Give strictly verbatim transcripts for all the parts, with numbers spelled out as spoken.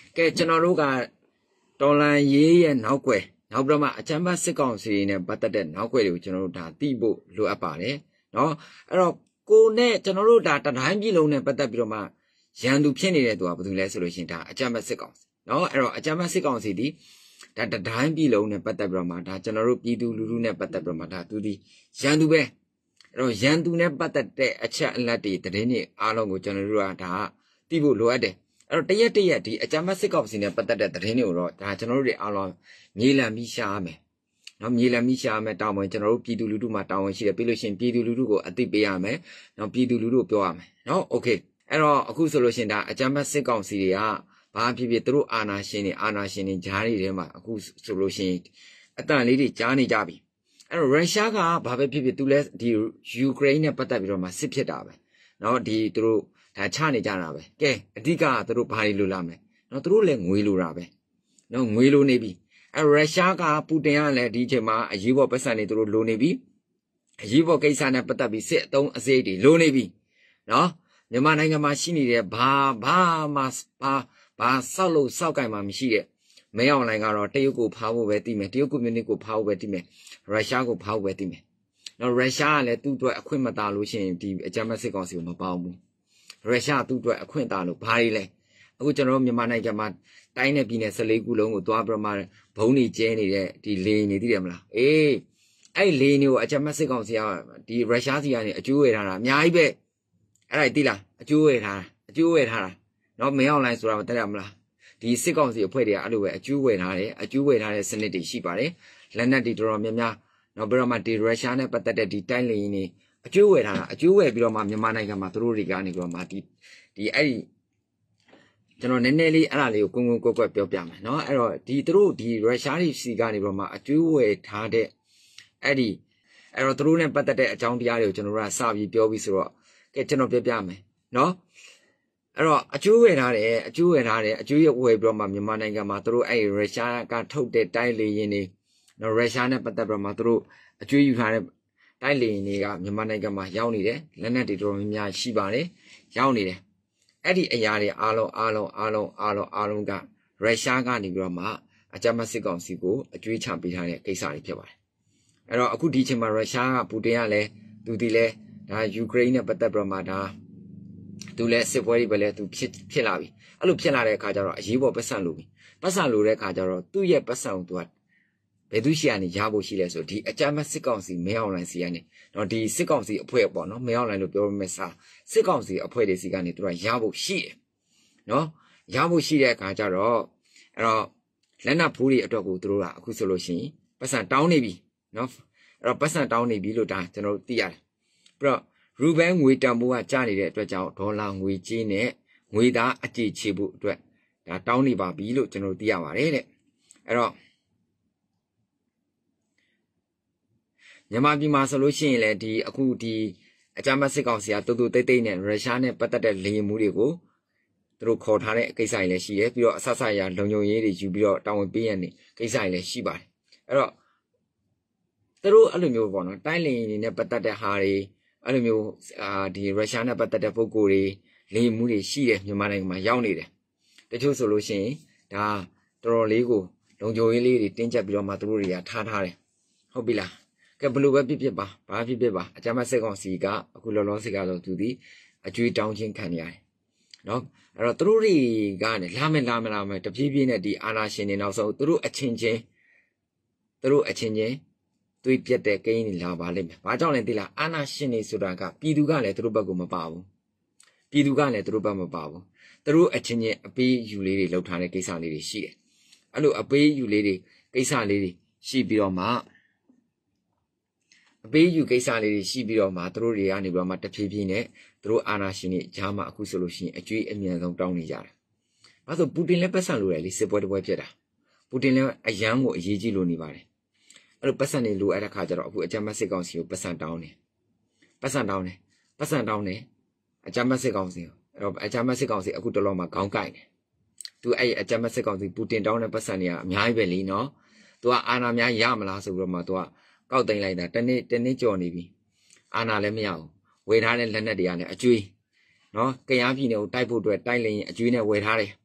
cái cho nó lúc cả đó là gì vậy nó quê nó bây mà chẳng bắt sức con gì này bắt đầu nó quê được cho nó đã đi bộ lúa áp đấy nó rồi cô này cho nó lúc đã đã hai mươi lô này bắt đầu mà giang đủ phiền này tôi bắt đầu lấy solution đã chẳng bắt sức con nó rồi chẳng bắt sức con gì đi đã đã hai mươi lô này bắt đầu mà đã cho nó lúc đi du lúa này bắt đầu mà đã tu đi giang đủ bé rồi giang đủ này bắt đầu để achá là đi để này alo của cho nó lúc đã đi bộ lúa đấy rồi tây tây thì chẳng bắt sức con gì này bắt đầu để này rồi đã cho nó lúc alo nhiều là mi xa mẹ nó nhiều là mi xa mẹ tao mới cho nó lúc đi du lúa mà tao mới chỉ là solution đi du lúa của anh đi bây giờ mẹ nó đi du lúa bây giờ nó ok rồiအခုဆိုလို့ရှင်ဒါအကြမ်းဖက်စစ်ကောင်စီတွေကဘာဖြစ်ဖြစ်သူတို့အာဏာရှင်တွေအာဏာရှင်တွေဂျားတွေထဲမှာအခုဆိုလို့ရှင်အတန်လေးတွေကြားနေကြပြီအဲ့တော့ရုရှားကဘာပဲဖြစ်ဖြစ်သူလဲဒီယူကရိန်းနဲ့ပတ်သက်ပြီးတော့မှစစ်ဖြစ်တာပဲเนาะဒီသူတို့ဒါချနေကြတာပဲကဲအဓိကကသူတို့ဘာတွေလိုလာမလဲเนาะသူတို့လည်းငွေလိုတာပဲเนาะငွေလိုနေပြီအဲ့ရုရှားကပူတင်ကလည်းဒီအချိန်မှာအရေးပေါ်ပတ်စံနေသူတို့လိုနေပြီအရေးပေါ်ကိစ္စနဲ့ပတ်သက်ပြီးစစ်အုံအစိတ်တွေလိုနေပြီเนาะမြန်မာနိုင်ငံမှာရှိနေတဲ့ဘာဘာမှဘာဘာဆောက်လို့စောက်ကင်မှမရှိတဲ့မဲအောင်လိုင်းကတော့တရုတ်ကိုဖားဖို့ပဲတည်မယ်တရုတ်ကွန်မြူနတီကိုဖားဖို့ပဲတည်မယ်ရုရှားကိုဖားဖို့ပဲတည်မယ်နော်ရုရှားကလည်းသူ့အတွက်အခွင့်မတာလို့ရှိရင်ဒီအကြမ်းဖက်စစ်ကောင်စီကိုမပေါဘူးရုရှားသူ့အတွက်အခွင့်တာလို့ဘာတွေလဲအခုကျွန်တော်တို့မြန်မာနိုင်ငံမှာတိုင်းနဲ့ပြည်နယ်၁၄ခုလုံးကိုသွားပြမဘုံတွေကျဲနေတဲ့ဒီလေနေသိတယ်မလားအေးအဲ့လေနေကိုအကြမ်းဖက်စစ်ကောင်စီကဒီရုရှားစီကနေအကျိုးဝယ်ထားတာအများကြီးပဲအဲ့ဒါသိလားအကျိုးဝယ်ထားတာအကျိုးဝယ်ထားတာနော်မင်းအောင်လိုင်းဆိုတာမသိရမလားဒီစစ်ကောင်စီအဖွဲ့တွေကအဲ့လိုပဲအကျိုးဝယ်ထားတယ်အကျိုးဝယ်ထားတဲ့စနစ်တွေရှိပါတယ်လက်နက်တွေတော်တော်များများနော်ပြီးတော့မှဒီရုရှားနဲ့ပတ်သက်တဲ့ဒီတိုင်းလင်းနေအကျိုးဝယ်ထားတာအကျိုးဝယ်ပြီးတော့မှမြန်မာနိုင်ငံမှာသူတို့တွေကနေပြီးတော့မှဒီဒီအဲ့ဒီကျွန်တော်နည်းနည်းလေးအဲ့ဒါလေးကိုကုန်းကုန်းကွက်ကွက်ပြောပြမယ်နော်အဲ့တော့ဒီသူတို့ဒီရုရှားတွေစီကနေပြီးတော့မှအကျိုးဝယ်ထားတဲ့အဲ့ဒီအဲ့တော့သူတို့နဲ့ပတ်သက်တဲ့အကြောင်းတရားတွေကိုကျွန်တော်တို့ကစပြီးပြောပြီးဆိုတော့ကဲကျွန်တော်ပြပြမယ်နော်အဲ့တော့အကျိုးဝယ်ထားတယ်အကျိုးဝယ်ထားတယ်အကျိုးရဝယ်ပြီးတော့မှမြန်မာနိုင်ငံမှာသူတို့အဲ့ရုရှားကထုတ်တဲ့တိုင်းလေရင်တွေနော်ရုရှားနဲ့ပတ်သက်ပြီးတော့မှသူတို့အကျိုးယူထားတဲ့တိုင်းလေရင်တွေကမြန်မာနိုင်ငံမှာရောက်နေတယ်လက်နက်တွေတော်တော်များများရှိပါတယ်ရောက်နေတယ်အဲ့ဒီအရာတွေအားလုံးအားလုံးအားလုံးအားလုံးအားလုံးကရုရှားကနေပြီးတော့မှအကြမ်းဖက်စစ်ကောင်စီကိုအကျွေးချပေးထားတဲ့ကိစ္စတွေဖြစ်ပါတယ်အဲ့တော့အခုဒီချိန်မှာရုရှားကပူတင်ကလည်းသူဒီလဲဒါယူကရိန်းနဲ့ပတ်သက်ပြီးတော့မှဒါသူလည်းစစ်ပွဲတွေပဲလဲသူဖြစ်ဖြစ်လာပြီအဲ့လိုဖြစ်လာတဲ့အခါကျတော့အရေးပေါ်ပတ်စံလို့ပြီပတ်စံလို့တဲ့အခါကျတော့သူ့ရဲ့ပတ်စံကိုသူကဘယ်သူရှိရနေရဖို့ရှိလဲဆိုဒီအကြမ်းဖက်စစ်ကောင်စီမဲအောင်လိုင်းစီကနေတော့ဒီစစ်ကောင်စီအဖွဲ့ပေါ့နော်မဲအောင်လိုင်းလို့ပြောရမယ့်စာစစ်ကောင်စီအဖွဲ့တွေစီကနေသူကရဖို့ရှိတယ်နော်ရဖို့ရှိတဲ့အခါကျတော့အဲ့တော့လက်နက်ဖိုးတွေအတွက်ကိုသူတို့ကအခုဆိုလို့ရှိရင်ပတ်စံတောင်းနေပြီနော်အဲ့တော့ပတ်စံတောင်းနေပြီလို့ဒါကျွန်တော်တို့သိရတယ်ပြီးတော့ရူဘဲငွေတန်ဖိုးကကျနေတဲ့အတွက်ကြောင့်ဒေါ်လာငွေကြေးနဲ့ငွေသားအကြေချေဖို့အတွက်ဒါတောင်းနေပါပြီလို့ကျွန်တော်သိရပါတယ်တဲ့အဲ့တော့မြန်မာပြည်မှာဆိုလို့ရှိရင်လည်းဒီအခုဒီအကြမ်းဖက်စစ်ကောင်စီကတူတူတိတ်တိတ်နဲ့ရုရှားနဲ့ပတ်သက်တဲ့လေယာဉ်မှုတွေကိုသူတို့ခေါ်ထားတဲ့ကိစ္စတွေလည်းရှိတယ်ပြီးတော့အဆက်ဆက်ရလုံခြုံရေးတွေယူပြီးတော့တာဝန်ပေးရတဲ့ကိစ္စတွေလည်းရှိပါတယ်အဲ့တော့သူတို့အဲ့လိုမျိုးပေါ့နော်တိုင်းလေယာဉ်တွေနဲ့ပတ်သက်တဲ့ဟာတွေအဲ့လိုမျိုးအာဒီရုရှားနဲ့ပတ်သက်တဲ့ပုံကိုယ်တွေလေမှုတွေရှိတယ်မြန်မာနိုင်ငံမှာရောက်နေတယ်တချို့ဆိုလို့ရှိရင်ဒါတော်တော်လေးကိုလုံခြုံရေးလေးတွေတင်းကျပ်ပြီးတော့မှသူတို့တွေကထားထားတယ်ဟုတ်ပြီလားကဲဘလို့ပဲဖြစ်ဖြစ်ပါဘာဖြစ်ဖြစ်ပါအကြမ်းဖက်စစ်ကောင်စီကအခုလောလောဆယ်ကတော့သူဒီအကျွေးတောင်းချင်းခံရတယ်နော်အဲ့တော့သူတို့တွေကလည်းလာမယ်လာမယ်လာမယ်တပြေးပြေးနဲ့ဒီအာနာရှင်တွေနောက်ဆုံးသူတို့အချင်းချင်းသူတို့အချင်းချင်းသွေးပြက်တဲ့ကိန်းတွေလာပါလိမ့်မယ်။ဘာကြောင့်လဲသိလားအာနာရှင်တွေဆိုတာကပြည်သူကလည်းသူတို့ဘက်ကမပါဘူး။ပြည်သူကလည်းသူတို့ဘက်မပါဘူး။သူတို့အချင်းချင်းအပေးယူလေးတွေလှုပ်ထားတဲ့ကိစ္စလေးတွေရှိတယ်။အဲ့လိုအပေးယူလေးတွေကိစ္စလေးတွေရှိပြီးတော့မှအပေးယူကိစ္စလေးတွေရှိပြီးတော့မှသူတို့တွေကနေပြီးတော့မှတဖြည်းဖြည်းနဲ့သူတို့အာနာရှင်တွေဂျားမှအခုဆိုလို့ရှိရင်အကျွေးအမြန်ဆုံးတောင်းနေကြတယ်။ဘာလို့ပူတင်လည်းပတ်စံလိုတယ်လေစစ်ပွဲတစ်ပွဲဖြစ်တာ။ပူတင်လည်းအယမ်းကိုအရေးကြီးလို့နေပါတယ်။အဲ့လိုပတ်စံနေလိုအဲ့တဲ့ခါကျတော့အခုအကြမ်းဖက်စစ်ကောင်စီကိုပတ်စံတောင်းတယ်ပတ်စံတောင်းတယ်ပတ်စံတောင်းတယ်အကြမ်းဖက်စစ်ကောင်စီကိုအဲ့တော့အကြမ်းဖက်စစ်ကောင်စီအခုတလောမှာခေါင်းကိုက်တယ်သူအဲ့အကြမ်းဖက်စစ်ကောင်စီပူတင်တောင်းတဲ့ပတ်စံတွေကအများကြီးပဲလीနော်သူကအာဏာများရမလားဆိုပြီးတော့မှသူကကောက်သိမ်းလိုက်တာတနေ့တနေ့ကြော်နေပြီအာဏာလည်းမရဘူးဝယ်ထားတဲ့လက်နက်တွေကလည်းအကျွေးနော်ကရားပြည်နယ်ကိုတိုက်ဖို့အတွက်တိုက်လျင်အကျွေးနဲ့ဝယ်ထားတယ်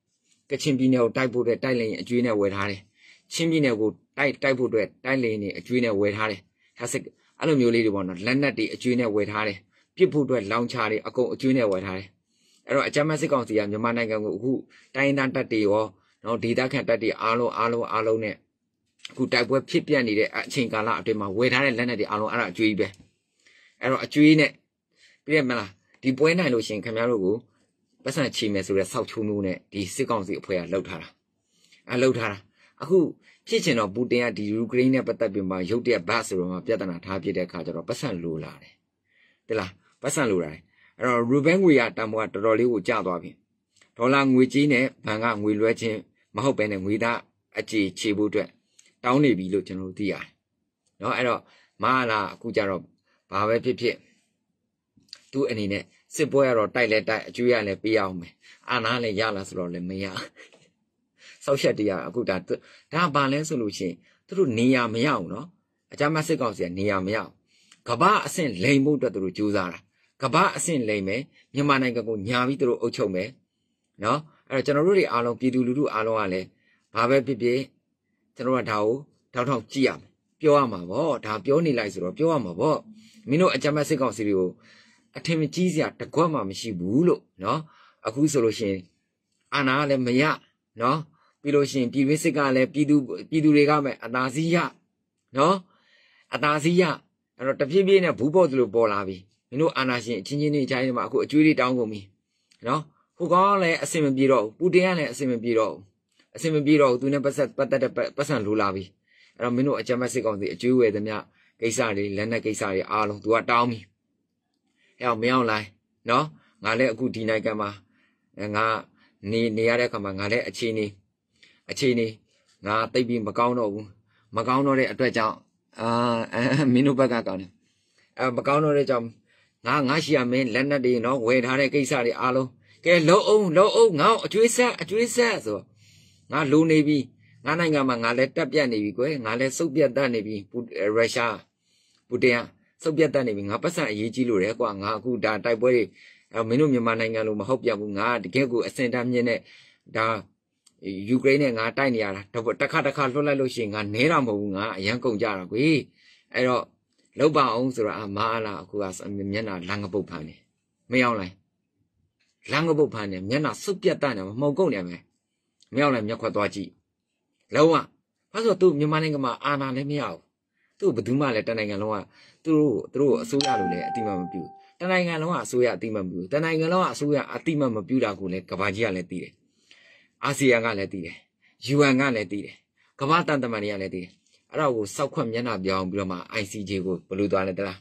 ကချင်ပြည်နယ်ကိုတိုက်ဖို့အတွက်တိုက်လေရင်အကျွေးနဲ့ဝယ်ထားတယ်ချင်းပြည်နယ်ကိုတိုက်တိုက်ဖို့အတွက်တိုက်လေရင်အကျွေးနဲ့ဝယ်ထားတယ်ဒါစစ်အဲ့လိုမျိုးလေးတွေပေါ့နော်လက်နက်တွေအကျွေးနဲ့ဝယ်ထားတယ်ပြစ်ဖို့အတွက်လောင်ချတွေအကုန်အကျွေးနဲ့ဝယ်ထားတယ်အဲ့တော့အကြမ်းဖက်စစ်ကောင်စီကမြန်မာနိုင်ငံကိုအခုတိုင်းဒေသတပ်တွေရောနော်ဒေသခံတပ်တွေအားလုံးအားလုံးအားလုံးနဲ့အခုတိုက်ပွဲဖြစ်ပြနေတဲ့အချိန်ကာလအတွင်းမှာဝယ်ထားတဲ့လက်နက်တွေအားလုံးအဲ့ဒါအကျွေးပဲအဲ့တော့အကျွေးနဲ့ပြည့်မလားဒီပွဲနိုင်လို့ရှင်ခင်ဗျားတို့ကိုပတ်စံချီမယ်ဆိုတဲ့စောက်ချုံမျိုးနဲ့ဒီစစ်ကောင်စီအဖွဲ့ကလှုပ်ထားတာအဲလှုပ်ထားတာအခုဖြစ်ချင်တော့ပူတင်ကဒီယူကရိန်းနဲ့ပတ်သက်ပြီးမှရုတ်တရက်ဘတ်ဆိုတော့မှပြဿနာထားပြတဲ့အခါကျတော့ပတ်စံလိုလာတယ်တလားပတ်စံလိုလာတယ်အဲ့တော့ရူဘန်ငွေရတန်ဖိုးကတော်တော်လေးကိုကျသွားပြီဒေါ်လာငွေကြီးနဲ့ဘဏ်ကငွေလွှဲခြင်းမဟုတ်ဘဲနဲ့ငွေသားအခြေချေဖို့အတွက်တောင်းနေပြီလို့ကျွန်တော်တို့သိရတယ်နော်အဲ့တော့မဟာလာအခုကျတော့ဘာပဲဖြစ်ဖြစ်သူ့အနေနဲ့စစ်ပွဲကတော့တိုက်လဲတိုက်အကျွေးရလဲပေးအောင်မယ်အာနာလည်းရလာဆိုတော့လည်းမရဆောက်ရက်တရားအခုဒါဒါဘာလဲဆိုလို့ရှိရင်သူတို့နေရမရအောင်နော်အကြမ်းမစစ်ကောင်စီကနေရမရအောင်ကဘာအဆင့်လိမ်ဖို့အတွက်သူတို့ကြိုးစားတာကဘာအဆင့်လိမ်မယ်မြန်မာနိုင်ငံကိုညာပြီးသူတို့အုပ်ချုပ်မယ်နော်အဲ့တော့ကျွန်တော်တို့တွေအားလုံးပြည်သူလူထုအားလုံးကလည်းဘာပဲဖြစ်ဖြစ်ကျွန်တော်ကဒါကိုထောက်ထောက်ကြည့်ရမယ်ပြောရမှာပေါ့ဒါပြောနေလိုက်ဆိုတော့ပြောရမှာပေါ့မင်းတို့အကြမ်းမစစ်ကောင်စီတွေကိုအထင်မကြီးစရာတကွက်မှမရှိဘူးလို့နော်အခုဆိုလို့ရှိရင်အာဏာကလည်းမရနော်ပြီးလို့ရှိရင်ပြည်ဝင်းစစ်ကလည်းပြည်သူပြည်သူတွေကပဲအသာစီးရနော်အသာစီးရအဲ့တော့တပြည့်ပြည့်နဲ့ဘူးပေါ်သူလိုပေါ်လာပြီမင်းတို့အာဏာရှင်အချင်းချင်းတွေကြားထဲမှာအခုအကျွေးတွေတောင်းကုန်ပြီနော်ဟိုကောင်ကလည်းအစင်မပြေတော့ဘူးပူတင်ကလည်းအစင်မပြေတော့ဘူးအစင်မပြေတော့ဘူးသူနဲ့ပတ်သက်ပတ်သက်တဲ့ပတ်စံလိုလာပြီအဲ့တော့မင်းတို့အကြမ်းဖက်စစ်ကောင်စီအကျွေးဝယ်သမျှကိစ္စတွေလက်နက်ကိစ္စတွေအားလုံးသူကတောင်းပြီအဲ့အောင်မင်းအောင်လိုက်နော်ငါလည်းအခုဒီနိုင်ငံမှာငါနေနေရတဲ့အခါမှာငါလည်းအခြေအနေအခြေအနေငါတိတ်ပြီးမကောင်းတော့ဘူးမကောင်းတော့တဲ့အတွက်ကြောင့်အာမင်းတို့ဘက်ကကောင်းတယ်အဲမကောင်းတော့တဲ့ကြောင့်ငါငါရှိရမင်းလက်နက်တွေနော်ဝယ်ထားတဲ့ကိစ္စတွေအားလုံးကဲလုံးအောင်လုံးအောင်ငါအကျွေးဆက်အကျွေးဆက်ဆိုငါလိုနေပြီငါနိုင်ငံမှာငါလည်းတက်ပြတ်နေပြီကွယ်ငါလည်းစုပ်ပြတ်တတ်နေပြီရုရှားပူတင်စုပ်ပြတ်တတ်နေပြီငါပတ်စံအရေးကြီးလို့တယ်ကွာငါအခုဒါတိုက်ပွဲတွေအဲမင်းတို့မြန်မာနိုင်ငံလိုမဟုတ်ပြဘူးငါတကယ်ကိုအစင်တမ်းမြင့်နဲ့ဒါယူကရိန်းနဲ့ငါတိုက်နေရတာတစ်ခါတစ်ခါလွတ်လိုက်လို့ရှိရင်ငါနဲတာမဟုတ်ဘူးငါအရန်ကုန်ကြတာကွေအဲ့တော့လောက်ပါအောင်ဆိုတော့အမားလားအခုကမျက်နှာလမ်းကပုတ်ဖမ်းနေမရောက်လိုက်လမ်းကပုတ်ဖမ်းနေမျက်နှာစုပ်ပြတ်တတ်နေမဟုတ်ကုန်နေမယ်မရောက်လိုက်မျက်ခွက်သွားကြည့်လုံးဝဘာလို့သူမြန်မာနိုင်ငံမှာအာဏာလည်းမရဘူးသူ့ဘယ်သူမှလည်းတနိုင်ငံလုံးကသူတို့သူတို့အစိုးရလို့လည်းအတိမမပြုတနိုင်ငံလုံးကအစိုးရအတိမမပြုတနိုင်ငံလုံးကအစိုးရအတိမမပြုတာကိုလည်းကဘာကြီးကလည်းသိတယ်အာဆီယံကလည်းသိတယ်ယူအန်ကလည်းသိတယ်ကမ္ဘာတန်တမန်တွေကလည်းသိတယ်အဲ့ဒါကိုစောက်ခွက်မျက်နှာပြောင်းပြီးတော့မှ I C J ကိုဘယ်လိုသွားလဲတလား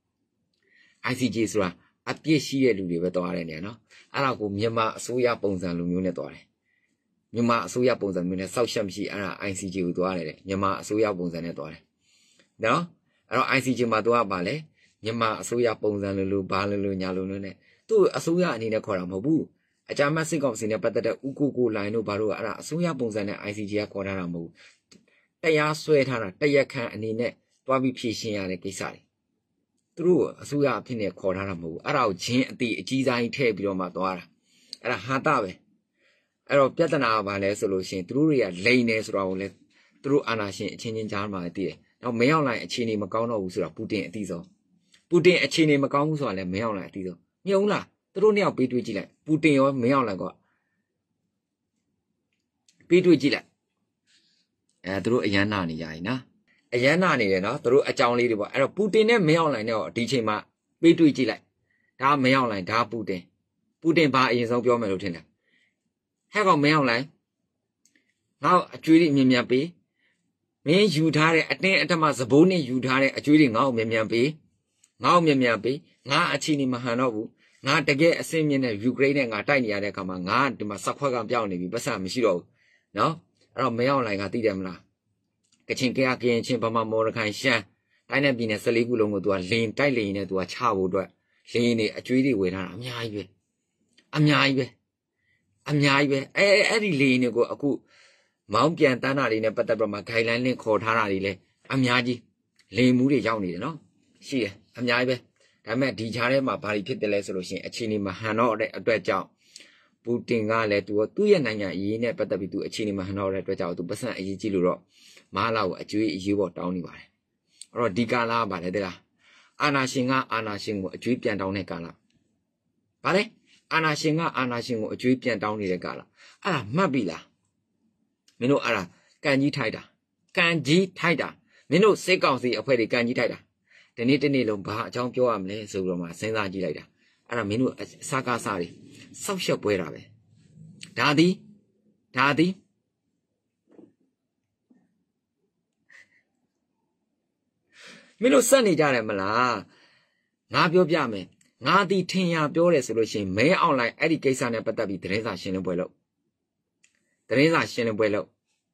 I C J ဆိုတာအပြစ်ရှိတဲ့လူတွေပဲသွားရတယ်နေနော်အဲ့ဒါကိုမြန်မာအစိုးရပုံစံလိုမျိုးနဲ့သွားတယ်မြန်မာအစိုးရပုံစံမျိုးနဲ့စောက်ရှက်မရှိအဲ့ဒါ I C J ကိုသွားရတယ်မြန်မာအစိုးရပုံစံနဲ့သွားတယ်နော်အဲ့တော့ I C J မှာသွားပါလေမြန်မာအစိုးရပုံစံလိုလိုဘာလိုလိုညာလိုလိုနဲ့သူ့အစိုးရအနေနဲ့ခေါ်တာမဟုတ်ဘူးအကြမ်းမစစ်ကောင်စီနဲ့ပတ်သက်တဲ့ဥကိုကိုလိုင်းတို့ဘာလို့အဲ့ဒါအစိုးရပုံစံနဲ့ I C J ကခေါ်ထားတာမဟုတ်ဘူးတရားဆွဲထားတာတရားခံအနေနဲ့တွားပြီးဖြည့်ရှင်းရတဲ့ကိစ္စတွေသူတို့အစိုးရအဖြစ်နဲ့ခေါ်ထားတာမဟုတ်ဘူးအဲ့ဒါကိုဂျင်းအတိအကြီးစားကြီးထည့်ပြီးတော့မှသွားတာအဲ့ဒါဟာတာပဲအဲ့တော့ပြဿနာကဘာလဲဆိုလို့ရှိရင်သူတို့တွေကလိန်နေဆိုတာကိုလည်းသူတို့အာဏာရှင်အချင်းချင်းကြားမှာတည်တယ်နောက်မရောက်လိုက်အခြေအနေမကောင်းတော့ဘူးဆိုတာပူတင်အသိဆုံးပူတင်အခြေအနေမကောင်းဘူးဆိုတာလည်းမရောက်လိုက်အသိဆုံးမြုံလားသူတို့နှစ်ယောက်ပေးတွေ့ကြည့်လိုက်ပူတင်ရောမရောက်လိုက်ကောပေးတွေ့ကြည့်လိုက်အဲသူတို့အရန်နာနေကြရင်နော်အရန်နာနေတယ်နော်သူတို့အကြောင်းလေးတွေပေါ့အဲ့တော့ပူတင်နဲ့မရောက်လိုက်တော့ဒီချိန်မှာပေးတွေ့ကြည့်လိုက်ဒါမရောက်လိုက်ဒါပူတင်ပူတင်ဘာအရင်ဆုံးပြောမယ်လို့ထင်တယ်ဟဲ့ကောင်မရောက်လိုက်ငါ့အကျွေးတွေမြင်မြန်ပေးမင်းယူထားတဲ့အတင်းအထမစဘိုးနဲ့ယူထားတဲ့အကျွေးတွေငါ့ကိုမြင်မြန်ပေးငါ့ကိုမြင်မြန်ပေးငါအချင်းနေမဟန်တော့ဘူးငါတကယ်အစင်းမြင့်တဲ့ယူကရိန်းနဲ့ငါတိုက်နေရတဲ့အခါမှာငါဒီမှာစက်ခွက်ကပြောင်းနေပြီပတ်စံမရှိတော့ဘူးနော်အဲ့တော့မရောက်လိုက်ငါသိတယ်မလားကချင်ကရကရင်ချင်းဗမာမော်ရခိုင်ရှမ်းတိုင်းနယ်ပြည်နယ်၁၄ခုလုံးကိုသူကလင်းတိုက်လင်းနဲ့သူကချဖို့အတွက်လင်းနေအကျွေးတွေဝယ်ထားတာအများကြီးပဲအများကြီးပဲအများကြီးပဲအဲအဲ့ဒီလင်းတွေကိုအခုမောင်းပြန်တန်းတာတွေနဲ့ပတ်သက်ပြီးမှဂိုင်လိုင်းလင်းခေါ်ထားတာတွေလည်းအများကြီးလင်းမှုတွေရောက်နေတယ်နော်ရှိတယ်အများကြီးပဲဒါပေမဲ့ဒီကြားထဲမှာဘာတွေဖြစ်တယ်လဲဆိုလို့ရှိရင်အခြေအနေမဟန်တော့တဲ့အတွက်ကြောင့်ပပူတင်ကလည်းသူသူ့ရဲ့နိုင်ငံအရေးနဲ့ပတ်သက်ပြီးသူအခြေအနေမှာဟန်တော့တဲ့အတွက်ကြောင့်သူပတ်စံအရေးကြီးလို့တော့မဟာလာကိုအကျွေးအရေးပေါ်တောင်းနေပါတယ်အဲ့တော့ဒီကာလကဗာလေတဲ့လားအာနာရှင်ကအာနာရှင်ကိုအကျွေးပြန်တောင်းတဲ့ကာလဗာလေအာနာရှင်ကအာနာရှင်ကိုအကျွေးပြန်တောင်းနေတဲ့ကာလအဲ့ဒါမှတ်ပြီလားမင်းတို့အဲ့ဒါကန်ကြီးထိုက်တာကန်ကြီးထိုက်တာမင်းတို့စိတ်ကောင်းစီအဖွဲတွေကန်ကြီးထိုက်တာဒီနေ့တနေ့လုံးဘာအကြောင်းပြောရမလဲဆိုတော့မှစဉ်းစားကြည့်လိုက်တာအဲ့ဒါမင်းတို့အစားကားစားတွေစောက်ရှက်ပွဲတာပဲဒါသည်ဒါသည်မင်းတို့စက်နေကြတယ်မလားငါပြောပြမယ်ငါသည်ထင်ရပြောတယ်ဆိုလို့ရှိရင်မဲအွန်လိုင်းအဲ့ဒီကိစ္စနဲ့ပတ်သက်ပြီးသတင်းစာရှင်းလင်းပွဲလုပ်သတင်းစာရှင်းလင်းပွဲလုပ်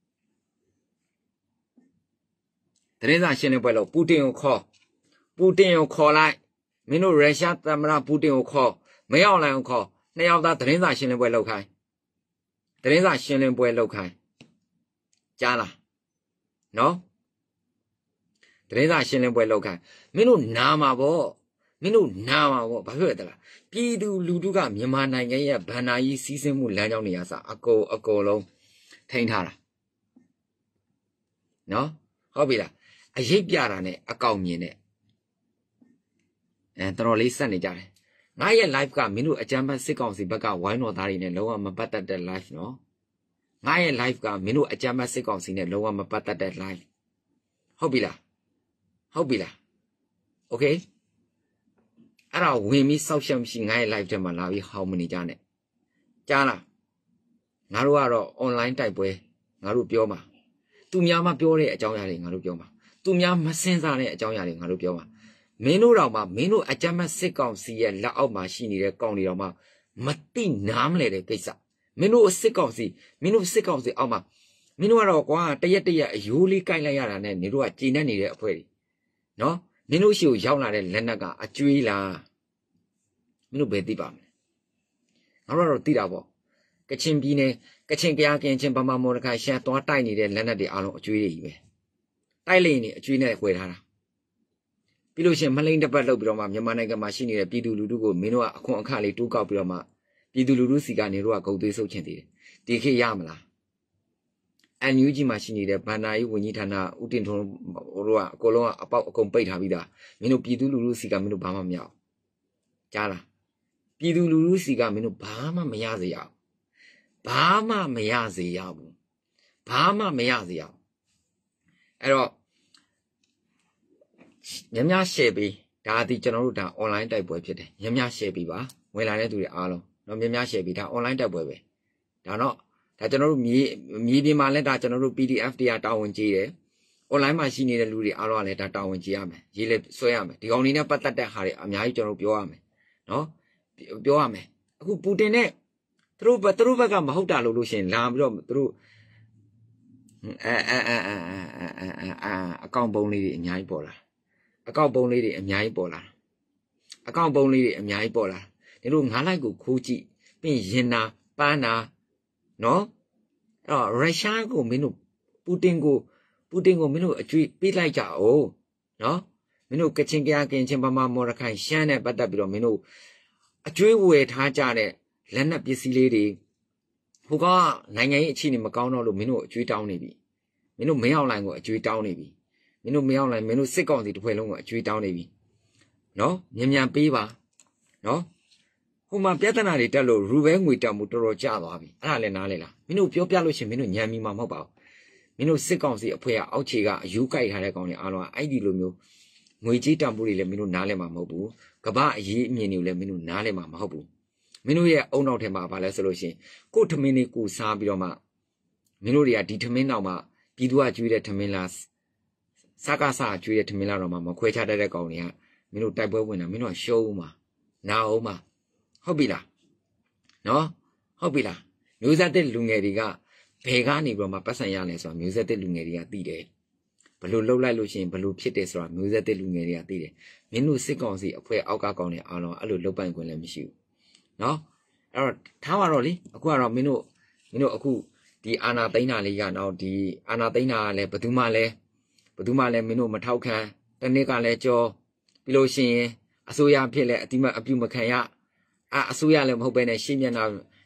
သတင်းစာရှင်းလင်းပွဲလုပ်ပူတင်ကိုခေါ်ပူတင်ကိုခေါ်လိုက်မင်းတို့ရုရှားသမ္မတပူတင်ကိုခေါ်မဲအွန်လိုင်းကိုခေါ်နှစ်ယောက်သားသတင်းစာရှင်းလင်းပွဲလုပ်ခိုင်းသတင်းစာရှင်းလင်းပွဲလုပ်ခိုင်းကြားလားနော်သတင်းစာရှင်းလင်းပွဲလုပ်ခိုင်းမင်းတို့နာမှာပေါ့မင်းတို့နာမှာပေါ့ဘာဖြစ်လဲတလားပြည်သူလူထုကမြန်မာနိုင်ငံရဲ့ဗန္နာကြီးစီးဆင်းမှုလမ်းကြောင်းတွေအစအကုန်အကုန်လုံးထိန်းထားတာနော်ဟုတ်ပြီလားအရေးပြတာနဲ့အကောင့်မြင်နဲ့အဲတော်တော်လေးစက်နေကြတယ်ငါရဲ့ live ကမင်းတို့အကြမ်းဖက်စစ်ကောင်စီဘက်ကဝိုင်းတော်သားတွေနဲ့လုံးဝမပတ်သက်တဲ့ live နော်ငါရဲ့ live ကမင်းတို့အကြမ်းဖက်စစ်ကောင်စီနဲ့လုံးဝမပတ်သက်တဲ့ live ဟုတ်ပြီလားဟုတ်ပြီလား okay အဲ့ဒါဝင်ပြီးစောက်ရှက်မရှိငါရဲ့ live ထဲမှာလာပြီးဟောင်းမနေကြနဲ့ကြားလားငါတို့ကတော့ online တိုက်ပွဲငါတို့ပြောမှာသူများမပြောတဲ့အကြောင်းအရာတွေငါတို့ပြောမှာသူများမစင်စားတဲ့အကြောင်းအရာတွေငါတို့ပြောမှာမင်းတို့တော့မှမင်းတို့အကြမ်းဖက်စစ်ကောင်စီရဲ့လက်အောက်မှာရှိနေတဲ့ကောင်တွေတော့မှမသိနားမလဲတဲ့ကိစ္စမင်းတို့စစ်ကောင်စီမင်းတို့စစ်ကောင်စီအောက်မှာမင်းတို့ကတော့ကွာတရက်တရက်အယိုးလေးကိုက်လိုက်ရတာနဲ့နေတို့ကကြည်နေနေတဲ့အဖွဲတွေနော်မင်းတို့ရှိကိုရောက်လာတဲ့လက်နက်ကအကျွေးလားမင်းတို့ဘယ်သိပါမလဲငါတို့တော့သိတာပေါ့ကချင်ပြည်နယ်ကချင်ကြကင်ချင်းဗမာမော်ဒခိုင်ရှမ်းသွားတိုက်နေတဲ့လက်နက်တွေအားလုံးအကျွေးတွေကြီးပဲတိုက်လိမ့်နေအကျွေးနဲ့ခွဲထားတာပြီးလို့ရှိရင်မလိန်တပတ်လောက်ပြီးတော့မှမြန်မာနိုင်ငံမှာရှိနေတဲ့ပြည်သူလူထုကိုမင်းတို့ကအခွန်အခလေးတိုးကောက်ပြီးတော့မှပြည်သူလူထုစီကနေတို့ကဂုံသွေးဆုပ်ချင်သေးတယ်ဒီခေတ်ရမလားအန်ယူဂျီမှာရှိနေတဲ့ဗန္ဒာယီဝန်ကြီးဌာနဦးတင်ထွန်းတို့ကအကုန်လုံးကအပေါက်အကုန်ပိတ်ထားပြီးသားမင်းတို့ပြည်သူလူထုစီကမင်းတို့ဘာမှမရအောင်ကြားလားပြည်သူလူထုစီကမင်းတို့ဘာမှမရစေရအောင်ဘာမှမရစေရဘူးဘာမှမရစေရအောင်အဲ့တော့ညများ share ပေးဒါဒီကျွန်တော်တို့ဒါ online တိုက်ပွဲဖြစ်တယ်ညများ share ပေးပါဝင်လာတဲ့သူတွေအားလုံးတော့ညများ share ပေးဒါ online တိုက်ပွဲပဲဒါတော့ဒါကျွန်တော်တို့မြေမြေပြင်မှာလည်းဒါကျွန်တော်တို့ P D F တရားတာဝန်ကြီးတယ် online မှာရှိနေတဲ့လူတွေအားလုံးကလည်းဒါတာဝန်ကြီးရမယ်ရေးလဲဆွဲရမယ်ဒီကောင်လေးနဲ့ပတ်သက်တဲ့ဟာတွေအများကြီးကျွန်တော်တို့ပြောရမယ်နော်ပြောရမယ်အခုပူတင်နဲ့သူတို့သူတို့ဘက်ကမဟုတ်တာလို့လို့ရှင်လာပြီးတော့သူတို့အဲအဲအဲအဲအဲအကောင့်ပုံလေးတွေအများကြီးပေါ်လာအကောင့်ပုံလေးတွေအများကြီးပေါ်လာအကောင့်ပုံလေးတွေအများကြီးပေါ်လာဒီလိုငါးလိုက်ကိုခိုးကြည့်ပြီးရင်နာပန်းနာနော်အဲ့တော့ရုရှားကိုမင်းတို့ပူတင်ကိုပူတင်ကိုမင်းတို့အကျွေးပေးလိုက်ကြအောင်နော်မင်းတို့ကချင်ကြကင်ချင်းဗမာမော်ရခိုင်ရှမ်းနဲ့ပတ်သက်ပြီးတော့မင်းတို့အကျွေးဝယ်ထားကြတဲ့လက်နက်ပစ္စည်းလေးတွေဟိုကနိုင်ငံရေးအခြေအနေမကောင်းတော့လို့မင်းတို့အကျွေးတောင်းနေပြီမင်းတို့မင်းအောင်လိုင်ကိုအကျွေးတောင်းနေပြီမင်းတို့မင်းအောင်လိုင်မင်းတို့စစ်ကောင်စီတစ်ဖွဲ့လုံးကိုအကျွေးတောင်းနေပြီနော်မြန်မြန်ပေးပါနော်ဟိုမှာပြဿနာတွေတက်လို့ရူဘဲငွေတက်မှုတော်တော်ကျသွားပြီအဲ့ဒါလည်းနားလေလားမင်းတို့ပြောပြလို့ရှင်မင်းတို့ညံမီမှာမဟုတ်ပါဘူးမင်းတို့စစ်ကောင်စီအဖွဲ့ကအောက်ခြေကအယူကြိုက်ထားတဲ့ကောင်တွေအားလုံးကအဲ့ဒီလိုမျိုးငွေကြေးတန်ဖိုးတွေလည်းမင်းတို့နားလဲမှာမဟုတ်ဘူးကမ္ဘာအရေးအမြင်တွေလည်းမင်းတို့နားလဲမှာမဟုတ်ဘူးမင်းတို့ရဲ့အုံနောက်ထဲမှာဗာလဲဆိုလို့ရှင်ကိုထမင်းလေးကိုစားပြီးတော့မှမင်းတို့တွေကဒီထမင်းနောက်မှာပြည်သူကကျွေးတဲ့ထမင်းလားစကားစားကျွေးတဲ့ထမင်းလားတော့မှမခွဲခြားတတ်တဲ့ကောင်တွေကမင်းတို့တိုက်ပွဲဝင်တာမင်းတို့ကရှုံးမှာနာအောင်မှာဟုတ်ပြီလားနော်ဟုတ်ပြီလားမျိုးဆက်တဲ့လူငယ်တွေကဘယ်ကနေပြီးတော့မှပတ်စံရလဲဆိုတာမျိုးဆက်တဲ့လူငယ်တွေကသိတယ်ဘလို့လှုပ်လိုက်လို့ရှိရင်ဘလို့ဖြစ်တယ်ဆိုတာမျိုးဆက်တဲ့လူငယ်တွေကသိတယ်မင်းတို့စစ်ကောင်စီအဖွဲ့အောက်ကကောင်တွေအားလုံးအဲ့လိုလှုပ်ပိုင်ခွင့်လည်းမရှိဘူးနော်အဲ့တော့ထားပါတော့လေအခုကတော့မင်းတို့မင်းတို့အခုဒီအာနာသိန်းတာလေးကတော့ဒီအာနာသိန်းတာကလည်းဘယ်သူမှလည်းဘယ်သူမှလည်းမင်းတို့မထောက်ခံတနေ့ကလည်းကြောပြီးလို့ရှိရင်အစိုးရဖြစ်လဲအတိမအပြုမခံရအာအစိုးရလည်းမဟုတ်ပဲနဲ့ရှင်းမျက်နှာ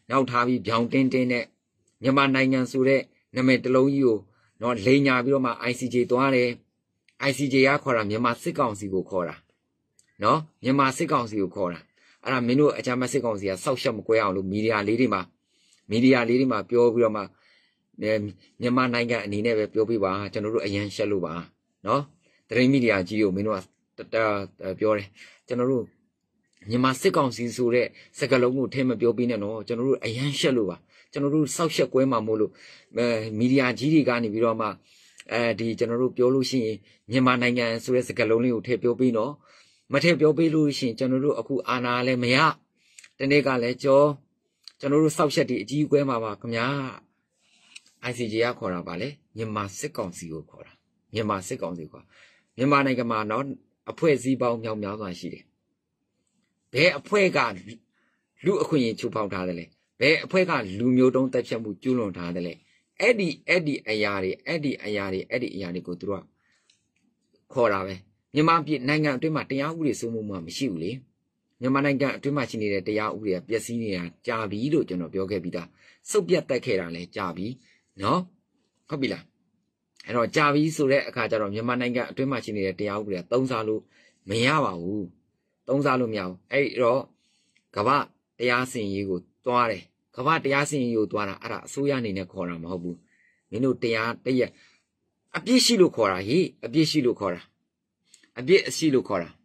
နောက်ထားပြီးပြောင်းတင်းတင်းနဲ့မြန်မာနိုင်ငံဆိုတဲ့နာမည်တစ်လုံးကြီးကိုနော်လိန်ညာပြီးတော့မှ I C J သွားတယ် I C J ကခေါ်တာမြန်မာစစ်ကောင်စီကိုခေါ်တာနော်မြန်မာစစ်ကောင်စီကိုခေါ်တာအဲ့ဒါမင်းတို့အကြမ်းဖက်စစ်ကောင်စီကစောက်ရှက်မကွဲအောင်လို့မီဒီယာလေးတွေမှာမီဒီယာလေးတွေမှာပြောပြီးတော့မှမြန်မာနိုင်ငံအနေနဲ့ပဲပြောပြပါကျွန်တော်တို့အရန်ရှက်လို့ပါနော်သတင်းမီဒီယာကြီးကိုမင်းတို့ကပြောတယ်ကျွန်တော်တို့မြန်မာစစ်ကောင်စီဆိုတဲ့စကားလုံးကိုထဲမပြောပြနဲ့နော်ကျွန်တော်တို့အရန်ရှက်လို့ပါကျွန်တော်တို့စောက်ရှက်ကွဲမှာမို့လို့မီဒီယာကြီးတွေကနေပြီးတော့မှအဲဒီကျွန်တော်တို့ပြောလို့ရှိရင်မြန်မာနိုင်ငံဆိုတဲ့စကားလုံးလေးကိုထည့်ပြောပြီးနော်မထည့်ပြောပေးလို့ရှိရင်ကျွန်တော်တို့အခုအာဏာလည်းမရတနေ့ကလည်းကြောကျွန်တော်တို့စောက်ရှက်တွေအကြီးအကွဲမှာပါခင်ဗျာ I C J ကခေါ်တာပါလေမြန်မာစစ်ကောင်စီကိုခေါ်တာမြန်မာစစ်ကောင်စီခေါ်မြန်မာနိုင်ငံမှာနော်အဖွဲ့အစည်းပေါင်းမြောက်များစွာရှိတယ်ဘယ်အဖွဲ့ကလူအခွင့်အရေးချိုးဖောက်ထားတယ်လဲဘယ်အဖွဲ့ကလူမျိုးတုံးတက်ဖြတ်မှုကျူးလွန်ထားတယ်လဲအဲ့ဒီအဲ့ဒီအရာတွေအဲ့ဒီအရာတွေအဲ့ဒီအရာတွေကိုသူတို့ကခေါ်တာပဲမြန်မာပြည်နိုင်ငံအတွင်းမှာတရားဥပဒေစိုးမိုးမှုမရှိဘူးလေမြန်မာနိုင်ငံအတွင်းမှာရှိနေတဲ့တရားဥပဒေကပျက်စီးနေတာကြာပြီလို့ကျွန်တော်ပြောခဲ့ပြီးသားစုပ်ပြတ်တက်ခဲ့တာလည်းကြာပြီနော်ဟုတ်ပြီလားအဲ့တော့ကြာပြီဆိုတဲ့အခါကျတော့မြန်မာနိုင်ငံအတွင်းမှာရှိနေတဲ့တရားဥပဒေကသုံးစားလို့မရပါဘူးသုံးစားလို့မရဘူးအဲ့တော့ကမ္ဘာတရားစင်ရေးကိုသွားတယ်ကမ္ဘာတရားစင်ရေးကိုသွားတာအဲ့ဒါအစိုးရအနေနဲ့ခေါ်တာမဟုတ်ဘူးမင်းတို့တရားတရက်အပြစ်ရှိလို့ခေါ်တာဟေ့အပြစ်ရှိလို့ခေါ်တာအပြစ်အရှိလို့ခေါ်တာ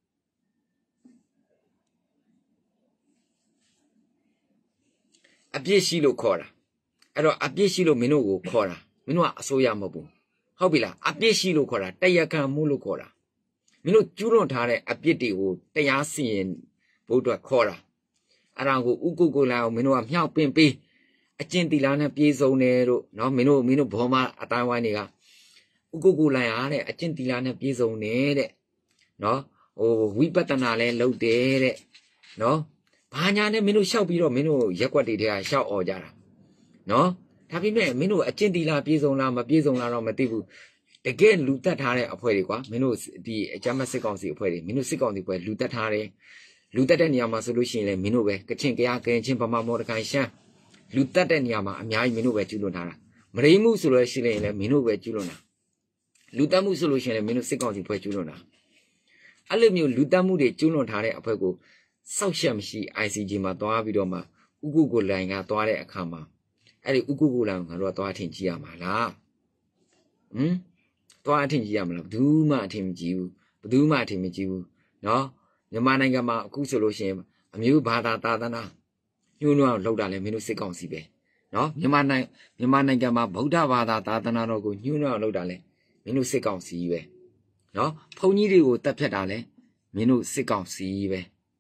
အပြစ်ရှိလို့ခေါ်တာအဲ့တော့အပြစ်ရှိလို့မင်းတို့ကိုခေါ်တာမင်းတို့ကအစိုးရမဟုတ်ဘူးဟုတ်ပြီလားအပြစ်ရှိလို့ခေါ်တာတရားခံမှုလို့ခေါ်တာမင်းတို့ကျူးလွန်ထားတဲ့အပြစ်တွေကိုတရားစီရင်ဖို့အတွက်ခေါ်တာအဲ့ဒါကိုဥကုကုလာအောင်မင်းတို့ကမြောက်ပင်ပေးအကျင့်တီလာနဲ့ပြေဆုံးတယ်တို့နော်မင်းတို့မင်းတို့ဘောမအတိုင်းဝိုင်းတွေကဥကုကုလာရတဲ့အကျင့်တီလာနဲ့ပြေဆုံးတယ်တဲ့နော်ဟိုဝိပဿနာလဲလုပ်တယ်တဲ့နော်ဘာညာနဲ့မင်းတို့လျှောက်ပြီးတော့မင်းတို့ရက်ွက်တွေထဲကရှောက်អော်ကြတာနော်ဒါပေမဲ့မင်းတို့အကျင့်တီလာပြေဆုံးလားမပြေဆုံးလားတော့မသိဘူးတကယ်လူတက်ထားတဲ့အဖွဲ့တွေကွာမင်းတို့ဒီအကြမ်းဖက်စစ်ကောင်စီအဖွဲ့တွေမင်းတို့စစ်ကောင်စီအဖွဲ့လူတက်ထားတယ်လူတက်တဲ့နေရာမှာဆိုလို့ရှိရင်လည်းမင်းတို့ပဲကချင်ကြကရင်ချင်းဗမာမော်ဒခိုင်ရှမ်းလူတက်တဲ့နေရာမှာအများကြီးမင်းတို့ပဲကျူးလွန်ထားတာမရိမှုဆိုလို့ရှိရင်လည်းမင်းတို့ပဲကျူးလွန်တာလူတက်မှုဆိုလို့ရှိရင်လည်းမင်းတို့စစ်ကောင်စီဖွဲ့ကျူးလွန်တာအဲ့လိုမျိုးလူတက်မှုတွေကျူးလွန်ထားတဲ့အဖွဲ့ကိုစောက်ရှက်မရှိ I C J မှာသွားပြီးတော့မှဥကုကိုလိုင်ကသွားတဲ့အခါမှာအဲ့ဒီဥကုကိုလိုင်ကငါတို့ကသွားထင်ကြည့်ရမှာလားဟမ်သွားအထင်ကြည့်ရမလားဘယ်သူမှအထင်မကြည့်ဘူးဘယ်သူမှအထင်မကြည့်ဘူးနော်မြန်မာနိုင်ငံမှာအခုဆိုလို့ရှိရင်အမျိုးဘာသာသာသနာညှို့နှောင်းလောက်တာလဲမင်းတို့စစ်ကောင်စီပဲနော်မြန်မာနိုင်ငံမြန်မာနိုင်ငံမှာဗုဒ္ဓဘာသာသာသနာတော်ကိုညှို့နှောင်းလောက်တာလဲမင်းတို့စစ်ကောင်စီပဲနော်ဘုန်းကြီးတွေကိုတပ်ဖြတ်တာလဲမင်းတို့စစ်ကောင်စီပဲ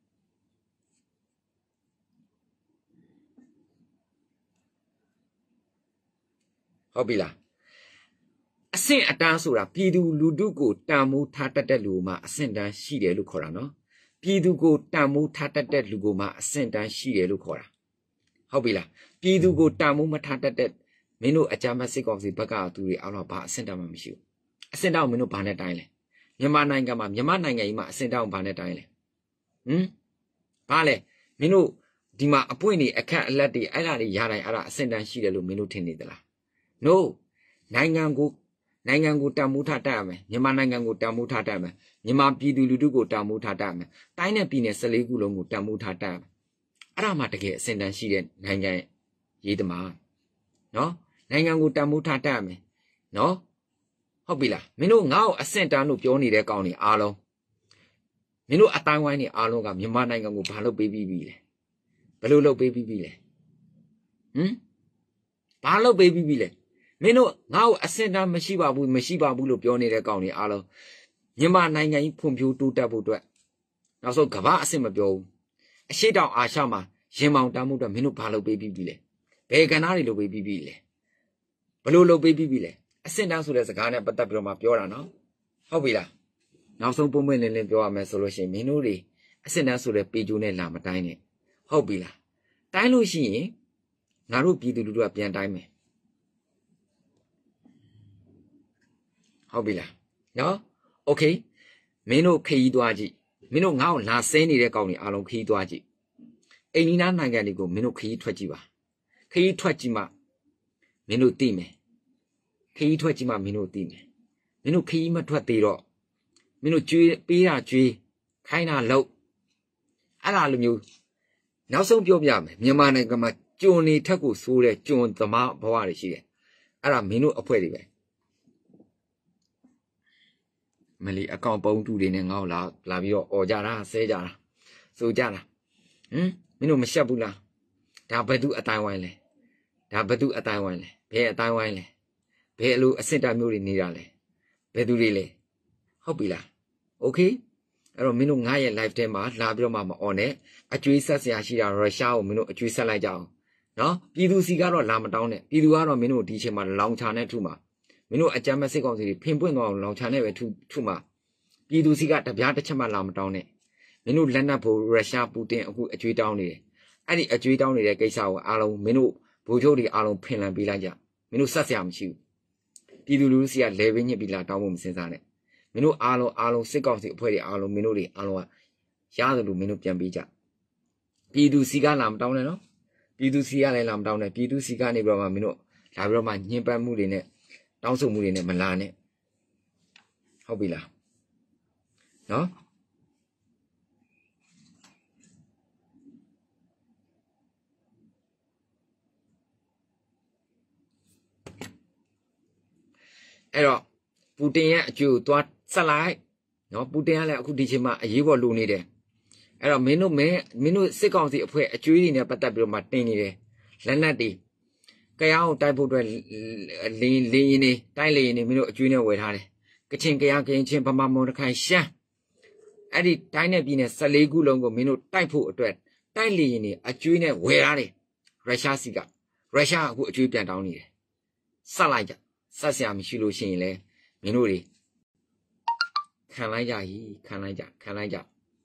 ဟုတ်ပြီလားအဆင့်အတန်းဆိုတာပြည်သူလူထုကိုတန်မိုးထားတတ်တဲ့လူမှာအဆင့်တန်းရှိတယ်လို့ခေါ်တာနော်ပြည်သူကိုတန်မိုးထားတတ်တဲ့လူကိုမှအဆင့်တန်းရှိတယ်လို့ခေါ်တာဟုတ်ပြီလားပြည်သူကိုတန်မိုးမထားတတ်တဲ့မင်းတို့အကြမ်းဖက်စစ်ကောင်စီဘက်ကသူတွေအားလုံးဘာအဆင့်တန်းမှမရှိဘူးအဆင့်တန်းမင်းတို့ဘာနဲ့တိုင်းလဲမြန်မာနိုင်ငံမှာမြန်မာနိုင်ငံကြီးမှာအဆင့်တန်းဘာနဲ့တိုင်းလဲဟမ်ဘာလဲမင်းတို့ဒီမှာအပွင့်တွေအခက်အလက်တွေအဲ့ဒါတွေရတိုင်းအဲ့ဒါအဆင့်တန်းရှိတယ်လို့မင်းတို့ထင်နေသလား no နိုင်ငံကိုနိုင်ငံကိုတန်မိုးထားတတ်ရမယ်မြန်မာနိုင်ငံကိုတန်မိုးထားတတ်ရမယ်မြန်မာပြည်သူလူထုကိုတန်မိုးထားတတ်ရမယ်တိုင်းနဲ့ပြည်နယ်၁၄ခုလုံးကိုတန်မိုးထားတတ်ရမယ်အဲ့ဒါမှတကယ်အဆင့်တန်းရှိတဲ့နိုင်ငံရေးသမားနော်နိုင်ငံကိုတန်မိုးထားတတ်ရမယ်နော်ဟုတ်ပြီလားမင်းတို့ငါ့ကိုအဆင့်တန်းလို့ပြောနေတဲ့ကောင်တွေအားလုံးမင်းတို့အတိုင်းဝိုင်းတွေအားလုံးကမြန်မာနိုင်ငံကိုဘာလို့ပေးပြီးပြီလဲဘယ်လိုလုပ်ပေးပြီးပြီလဲဟမ်ဘာလို့ပေးပြီးပြီလဲမင်းတို့ငါ့ကိုအဆင့်တန်းမရှိပါဘူးမရှိပါဘူးလို့ပြောနေတဲ့ကောင်တွေအားလုံးမြန်မာနိုင်ငံကြီးဖွံ့ဖြိုးတိုးတက်ဖို့အတွက်နောက်ဆုံးကမ္ဘာအဆင့်မပြောဘူးအရှိတောင်အာရှမှာရင်မောင်တမ်းမှုအတွက်မင်းတို့ဘာလုပ်ပေးပြီးပြီလဲဘယ်ကဏ္ဍတွေလုပ်ပေးပြီးပြီလဲဘလို့လုပ်ပေးပြီးပြီလဲအဆင့်တန်းဆိုတဲ့စကားနဲ့ပတ်သက်ပြီးတော့မှပြောတာနော်ဟုတ်ပြီလားနောက်ဆုံးပုံမှန်လင်းလင်းပြောရမယ်ဆိုလို့ရှိရင်မင်းတို့တွေအဆင့်တန်းဆိုတဲ့ပေကျိုးနဲ့လာမတိုင်းနဲ့ဟုတ်ပြီလားတိုင်းလို့ရှိရင်ငါတို့ပြည်သူလူထုကပြန်တိုင်းမယ်ဟုတ်ပြီလားနော်โอเคမင်းတို့ခရီးသွားကြည့်မင်းတို့ငါ့ကိုလာဆဲနေတဲ့ကောင်တွေအားလုံးခရီးသွားကြည့်အိမ်နီးနားနိုင်ငံတွေကိုမင်းတို့ခရီးထွက်ကြည့်ပါခရီးထွက်ကြည့်မှမင်းတို့သိမယ်ခရီးထွက်ကြည့်မှမင်းတို့သိမယ်မင်းတို့ခရီးမထွက်သေးတော့မင်းတို့ကြွေးပေးတာကြွေးခိုင်းတာလုပ်အဲ့ဒါလိုမျိုးနောက်ဆုံးပြောပြမယ်မြန်မာနိုင်ငံမှာကျွန်နေထက်ကိုဆိုးတဲ့ကျွန်သမားဘဝတွေရှိတယ်အဲ့ဒါမင်းတို့အဖွဲ့တွေပဲမလီအကောင့်ပုံးတူတွေနဲ့ငေါ့လာလာပြီးတော့អော်ကြတာဆဲကြတာဆိုကြတာဟမ်မင်းတို့မရှက်ဘူးလားဒါဘယ်သူအတိုင်းဝိုင်းလဲဒါဘယ်သူအတိုင်းဝိုင်းလဲဘယ်အတိုင်းဝိုင်းလဲဘယ်အလိုအစစ်တမျိုးတွေနေတာလဲဘယ်သူတွေလဲဟုတ်ပြီလားโอเคအဲ့တော့မင်းတို့ငါရဲ့ live ထဲမှာလာပြီးတော့မှမអော်နဲ့အကျွေးဆက်စရာရှိတာရုရှားကိုမင်းတို့အကျွေးဆက်လိုက်ကြအောင်နော်ပြည်သူစီကတော့လာမတောင်းနဲ့ပြည်သူကတော့မင်းတို့ဒီချိန်မှာလောင်ချာနဲ့ထုမှာမင်းတို့အကြမ်းမဲ့စစ်ကောင်စီတွေဖင်ပွင့်သွားအောင်လောင်ချာနဲ့ပဲထုထုမှာပြည်သူစီကတပြားတစ်ချက်မှလာမတောင်းနဲ့မင်းတို့လက်နက်ဖို့ရုရှားပူတင်အခုအကျွေးတောင်းနေတယ်အဲ့ဒီအကျွေးတောင်းနေတဲ့ကိစ္စကိုအားလုံးမင်းတို့ဗိုလ်ချုပ်တွေအားလုံးဖင်လန်ပေးလိုက်ကြမင်းတို့ဆက်စရာမရှိဘူးပြည်သူလူထုစီကလေဘင်းညစ်ပြီးလာတောင်းဖို့မစင်စားနဲ့မင်းတို့အားလုံးအားလုံးစစ်ကောင်စီအဖွဲ့တွေအားလုံးမင်းတို့တွေအားလုံးကရတယ်လို့မင်းတို့ပြန်ပေးကြပြည်သူစီကလာမတောင်းနဲ့နော်ပြည်သူစီကလည်းလာမတောင်းနဲ့ပြည်သူစီကနေပြီးတော့မှမင်းတို့လာပြီးတော့မှညှဉ်းပန်းမှုတွေနဲ့တောင်းဆိုမှုတွေနဲ့မလာနဲ့ဟုတ်ပြီလားနော်အဲ့တော့ပူတင်ရဲ့အကျိုးသွားဆက်လိုက်နော်ပူတင်ကလည်းအခုဒီချိန်မှာအရေးပေါ်လိုနေတယ်အဲ့တော့မင်းတို့မင်းမင်းတို့စစ်ကောင်စီအဖွဲ့အကျွေးတွေနဲ့ပတ်သက်ပြီးတော့မှတင်နေတယ်လက်နက်တွေကြားအောင်တိုက်ဖို့အတွက်လင်းလင်းရင်နေတိုက်လေရင်နေမင်းတို့အကျွေးနဲ့ဝယ်ထားတယ်ကချင်ကြားကရင်ချင်းဗမာမွန်တခိုင်ရှမ်းအဲ့ဒီတိုင်းနဲ့ပြည်နယ်ဆယ်လေးခုလုံးကိုမင်းတို့တိုက်ဖို့အတွက်တိုက်လေရင်နေအကျွေးနဲ့ဝယ်ထားတယ်ရုရှားစီကရုရှားအခုအကျွေးပြန်တောင်းနေတယ်ဆက်လိုက်ကြဆက်ဆရာမရှိလို့ရှိရင်လေမင်းတို့တွေခံလိုက်ကြဟိခံလိုက်ကြခံလိုက်ကြ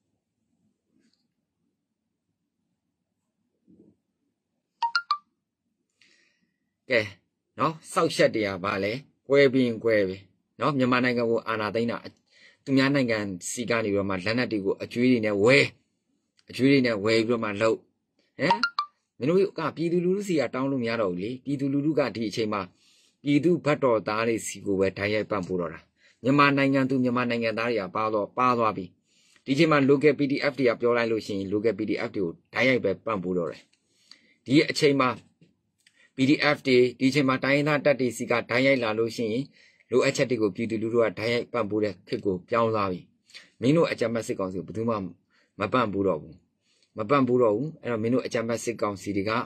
ကဲနော်စောက်ချက်တရားပါလေကွဲပြီးကွဲပြီနော်မြန်မာနိုင်ငံကိုအာဏာသိမ်းတာသူများနိုင်ငံစီကနေပြီးတော့မှလက်နက်တွေကိုအကျွေးတွေနဲ့ဝဲအကျွေးတွေနဲ့ဝဲပြီးတော့မှလှုပ်ဟမ်မင်းတို့ကပြည်သူလူထုစီကတောင်းလို့မရတော့ဘူးလေပြည်သူလူထုကဒီအချိန်မှာပြည်သူဘတ်တော်သားတွေစီကိုပဲဓာတ်ရိုက်ပံ့ပိုးတော့တာမြန်မာနိုင်ငံသူမြန်မာနိုင်ငံသားတွေကပါတော့ပါသွားပြီဒီချိန်မှာ local ပီ တီ အက်ဖ် တွေကပြောလိုက်လို့ရှိရင် local ပီ တီ အက်ဖ် တွေကိုဓာတ်ရိုက်ပဲပံ့ပိုးတော့တယ်ဒီအချိန်မှာ ပီ တီ အက်ဖ် တွေဒီချိန်မှာတိုင်းရင်းသားတပ်တွေစီကဓာတ်ရိုက်လာလို့ရှိရင်လိုအပ်ချက်တွေကိုပြည်သူလူထုကဓာတ်ရိုက်ပံ့ပိုးတဲ့ခေတ်ကိုပြောင်းသွားပြီမင်းတို့အကြမ်းဖက်စစ်ကောင်စီကိုဘယ်သူမှမပံ့ပိုးတော့ဘူးမပံ့ပိုးတော့ဘူးအဲ့တော့မင်းတို့အကြမ်းဖက်စစ်ကောင်စီတွေက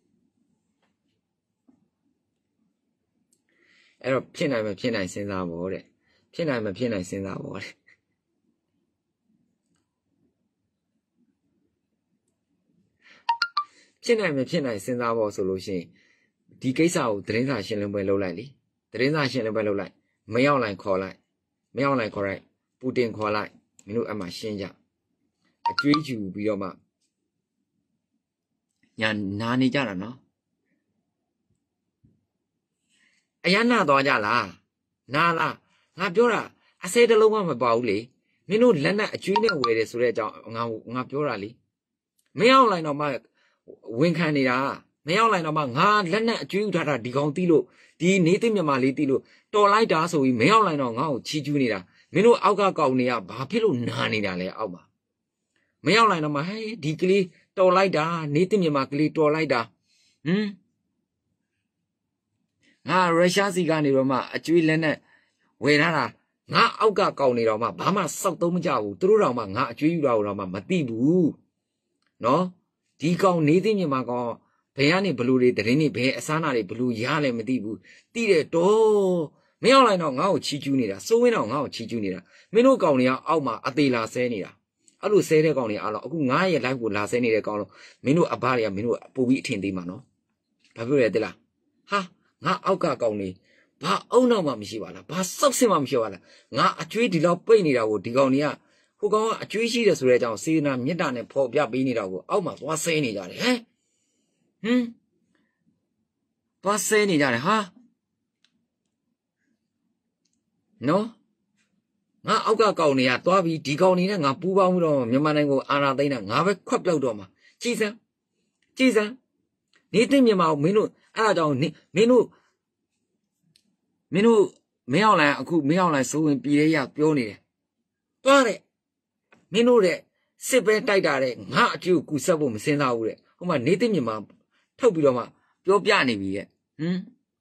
အဲ့တော့ဖြစ်နိုင်မဖြစ်နိုင်စဉ်းစားဖို့တဲ့ဖြစ်နိုင်မဖြစ်နိုင်စဉ်းစားဖို့တဲ့ဖြစ်နိုင်မဖြစ်နိုင်စဉ်းစားဖို့ဆိုလို့ရှိရင်ဒီကိစ္စကိုသတင်းစာရှင်းလင်းပွဲလုပ်လိုက်လေသတင်းစာရှင်းလင်းပွဲလုပ်လိုက်မရောက်လိုက်ခေါ်လိုက်မရောက်လိုက်ခေါ်လိုက်ပူတင်ခေါ်လိုက်မင်းတို့အမှရှင်းကြအကျွေးယူပြီးတော့မှညာနာနေကြတာနော်အရနာသွားကြလားနာလားငါပြောတာအစဲတလုံးမှမပါဘူးလေမင်းတို့လက်နက်အကျွေးနဲ့ဝယ်တယ်ဆိုတဲ့အကြောင်းငါငါပြောတာလေမရောက်လိုက်တော့မှဝင်ခံနေတာမရောက်လိုက်တော့မှငါလက်နက်အကျွေးယူထားတာဒီကောင်တီးလို့ဒီနေသိမြန်မာလေးတီးလို့တော်လိုက်တာဆိုပြီးမရောက်လိုက်တော့ငါ့ကိုချီးကျူးနေတာမင်းတို့အောက်ကကောက်နေရဘာဖြစ်လို့နာနေတာလဲအောက်မှာမရောက်လိုက်တော့မှဟဲ့ဒီကလေးတော်လိုက်တာနေသိမြန်မာကလေးတော်လိုက်တာဟမ်ငါရုရှားစီကနေတော့မှအကျွေးလက်နဲ့ဝယ်ထားတာငါအောက်ကကောက်နေတော့မှဘာမှစောက်သုံးမကြဘူးသူတို့တော့မှငါအကျွေးယူတာတော့မှမသိဘူးနော်ဒီကောင်နေသိမြန်မာကောင်ဘယ်ကနေဘလူတွေတရင်တွေဘယ်အစားနာတွေဘလူရလဲမသိဘူးတိတယ်တော့မရောက်လိုက်တော့ငါ့ကိုချီးကျူးနေတာစိုးဝင်းတော့ငါ့ကိုချီးကျူးနေတာမင်းတို့ကောင်တွေကအောက်မှာအသေးလာဆဲနေတာအဲ့လိုဆဲတဲ့ကောင်တွေအားလုံးအခုငါရဲ့ live ကိုလာဆဲနေတဲ့ကောင်လုံးမင်းတို့အဘတွေကမင်းတို့ပို့ပြီးအထင်သေးမှာနော်ဘာဖြစ်လဲတိလားဟာငါအောက်ကကောင်နေဘာအုံနောက်မှမရှိပါလားဘာစောက်စင်မှမရှိပါလားငါအကျွေးဒီလောက်ပိတ်နေတာကိုဒီကောင်တွေကဟိုကောင်ကအကျွေးရှိတယ်ဆိုတဲ့အကြောင်းစေနာမြတ်တာနဲ့ဖော်ပြပေးနေတာကိုအောက်မှာသွားဆဲနေကြတယ်ဟဲ့ဟမ်သွားဆဲနေကြတယ်ဟာနော်ငါအောက်ကကောင်တွေကသွားပြီးဒီကောင်တွေနဲ့ငါပူးပေါင်းပြီးတော့မြန်မာနိုင်ငံကိုအာဏာသိမ်းတာငါပဲခွက်ပြောက်တော့မှာကြည်စမ်းကြည်စမ်းနေသိမြန်မာကိုမင်းတို့အဲ့ဒါကြောင့်မင်းတို့မင်းတို့မင်းအောင်လိုင်းအခုမင်းအောင်လိုင်းဆိုဝင်ပြည်ရဲရပြောနေတယ်တွားတဲ့မင်းတို့တဲ့စစ်ပဲတိုက်တာတဲ့ငါအကျိုးကူဆက်ဖို့မစင်စားဘူးတဲ့ဟိုမှာနေသိမြန်မာထုတ်ပြီးတော့မှပြောပြနေပြီတဲ့ဟမ်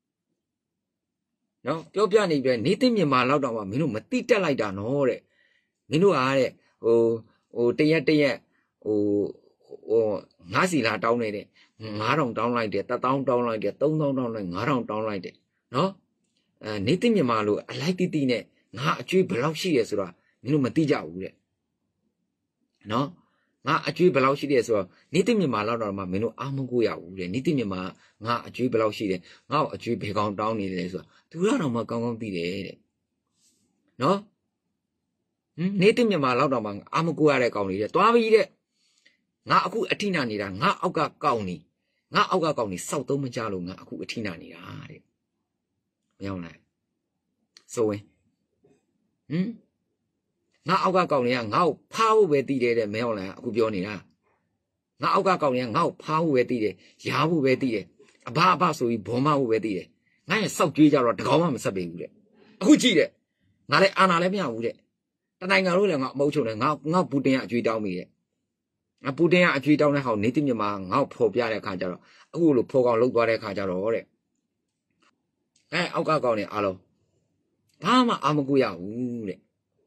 နော်ပြောပြနေပြီနေသိမြန်မာလောက်တော့မှမင်းတို့မတိတက်လိုက်တာနော်တဲ့မင်းတို့အားတဲ့ဟိုဟိုတရက်တရက်ဟိုဟိုငါးစီလာတောင်းနေတဲ့ငါးထောင်တောင်းလိုက်တယ်တစ်သောင်းတောင်းလိုက်တယ်သုံးသောင်းတောင်းလိုက်ငါးထောင်တောင်းလိုက်တယ်နော်အဲနေသိမြန်မာလို့အလိုက်တိတိနဲ့ငါအကျွေးဘယ်လောက်ရှိရဲဆိုတော့မင်းတို့မသိကြဘူးတဲ့နော်ငါအကျွေးဘယ်လောက်ရှိတယ်ဆိုတော့နေသိမြန်မာလောက်တော့မှမင်းတို့အားမကိုရဘူးတဲ့နေသိမြန်မာငါအကျွေးဘယ်လောက်ရှိတယ်ငါ့အကျွေးဘယ်ကောင်တောင်းနေတယ်ဆိုတော့သူကတော့မှကောင်းကောင်းသိတယ်တဲ့နော်ဟင်နေသိမြန်မာလောက်တော့မှအားမကိုရတဲ့ကောင်တွေတဲ့တွားပြီတဲ့ငါအခုအထိနာနေတာငါအောက်ကကောင်းနေငါအောက်ကကောင်းနေစောက်သုံးမကြလို့ငါအခုအထိနာနေတာတဲ့မရောက်နိုင်ဆိုရင်ဟင်ငါအောက်ကကောင်းနေကငါ့ကိုဖားဖို့ပဲတည်တယ်တဲ့မရောက်နိုင်အခုပြောနေတာငါအောက်ကကောင်းနေကငါ့ကိုဖားဖို့ပဲတည်တယ်ရားဖို့ပဲတည်တယ်အဘအဘဆိုပြီးဘောမဖို့ပဲတည်တယ်ငါရဲ့စောက်ကြွေးကြတော့တကောင်မှမဆက်ပေဘူးတဲ့အခုကြည့်တဲ့ငါလည်းအာနာလည်းမရဘူးတဲ့တနိုင်ငံလို့လည်းငါအမုန်းချုံတယ်ငါငါပူတင်ကအကျွေးတောင်းမိတဲ့ငါပူတင်ကအကျွေးတောင်းတဲ့ဟောင်းနေတိမြမှာငါ့ကိုဖော်ပြတဲ့အခါကျတော့အခုလိုဖော်ကောင်လောက်သွားတဲ့အခါကျတော့တဲ့အဲအောက်ကကောင်းနေအားလုံးဘာမှအာမကူရဘူးတဲ့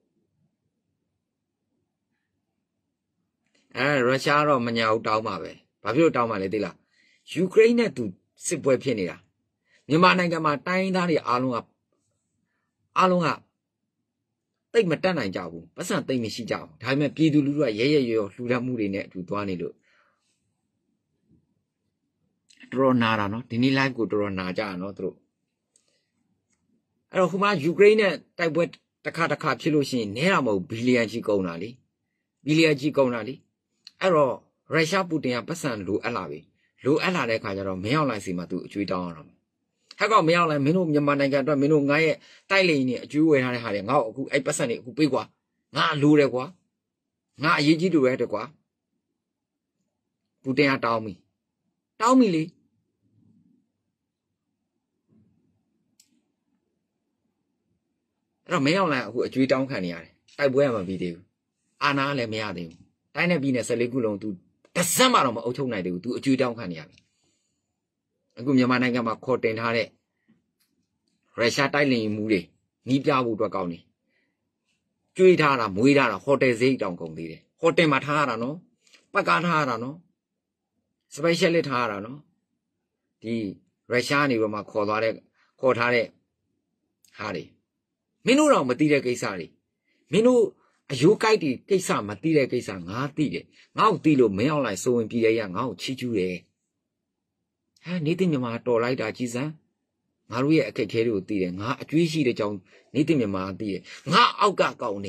အဲရုရှားတော့မညာဘူးတောင်းပါပဲဘာဖြစ်လို့တောင်းပါလဲသိလားယူကရိန်းနဲ့သူစစ်ပွဲဖြစ်နေတာမြန်မာနိုင်ငံမှာတိုင်းသားတွေအားလုံးကအားလုံးကတိတ်မတက်နိုင်ကြဘူးပတ်စံတိတ်မရှိကြဘူးဒါပေမဲ့ပြည်သူလူထုကရဲရဲရောလှူဒါန်းမှုတွေနဲ့အတူသွားနေလို့တော်တော်နာတာနော်ဒီနေ့ live ကိုတော်တော်နာကြတာနော်သူတို့အဲ့တော့ဟိုမှာယူကရိန်းနဲ့တိုက်ပွဲတစ်ခါတစ်ခါဖြစ်လို့ရှိရင်နဲတာမဟုတ်ဘီလီယံကြီးကုန်တာလေဘီလီယံကြီးကုန်တာလေအဲ့တော့ရုရှားပူတင်ကပတ်စံလိုအပ်လာပြီလိုအပ်လာတဲ့ခါကျတော့မရောက်လိုက်စီမှာသူအကျွေးတောင်းရတော့ဟဲ့ကောင်မရောက်လိုက်မင်းတို့မြန်မာနိုင်ငံအတွက်မင်းတို့ငါရဲ့တိုက်လိန်နဲ့အကျွေးဝယ်ထားတဲ့ဟာတွေငါ့ကိုအခုအဲ့ပတ်စံတွေအခုပေးကွာငါလိုတယ်ကွာငါအရေးကြီးလိုရတယ်ကွာပူတင်ကတောင်းပြီတောင်းပြီလေအဲ့တော့မရောက်လိုက်အခုအကျွေးတောင်းခံနေရတယ်တိုက်ပွဲကမပြီးသေးဘူးအာနာလည်းမရသေးဘူးတိုင်းနဲ့ပြည်နယ်ဆယ်လေးခုလုံး तू တစ်စက်မှတော့မအုပ်ချုပ်နိုင်သေးဘူး तू အကျွေးတောင်းခံနေရပြီအခုမြန်မာနိုင်ငံမှာခေါ်တင်ထားတဲ့ရုရှားတိုက်လင်မှုတွေနီးပြဖို့အတွက်ကောင်းနေကျွေးထားတာမွေးထားတာဟိုတယ်ဈေးတောင်ကုန်သေးတယ်ဟိုတယ်မှာထားရတာနော်ပတ်ကားထားရတာနော်စပယ်ရှယ်လစ်ထားရတာနော်ဒီရုရှားနေပြီးမှခေါ်သွားတဲ့ခေါ်ထားတဲ့ဟာတွေမင်းတို့တော့မသိတဲ့ကိစ္စတွေမင်းတို့အယိုးကိုက်တွေကိစ္စမသိတဲ့ကိစ္စငါသိတယ်ငါ့ကိုသိလို့မင်းအောင်လိုက်စိုးဝင်ပြည်ရရငါ့ကိုချီးကျူးတယ်ဟဲ့နေသိမြန်မာတော်လိုက်တာကြည်စမ်းငါတို့ရဲ့အခက်ခဲတွေကိုသိတယ်ငါအကျွေးရှိတဲ့ကြောင်းနေသိမြန်မာသိတယ်ငါအောက်ကကောင်းနေ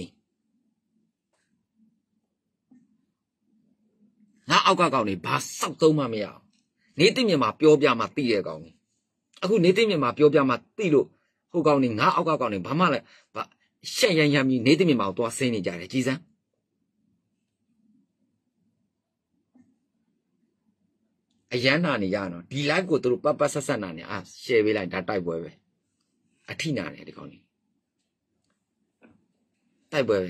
ငါအောက်ကကောင်းနေဘာစောက်သုံးမှမရအောင်နေသိမြန်မာပြောပြမှသိတဲ့ကောင်းနေအခုနေသိမြန်မာပြောပြမှသိလို့ဟိုကောင်းနေငါအောက်ကကောင်းနေဘာမှလည်းဘာရှက်ရမ်းရမ်းပြီးနေသိမြန်မာကိုသွားဆင်းနေကြတယ်ကြည်စမ်းအရန်နာနေရတော့ဒီ live ကိုသူတို့ပတ်ပတ်ဆက်ဆက်နာနေအာ share ပေးလိုက်ဒါတိုက်ပွဲပဲအထိနာနေဒီကောင်းနေတိုက်ပွဲပဲ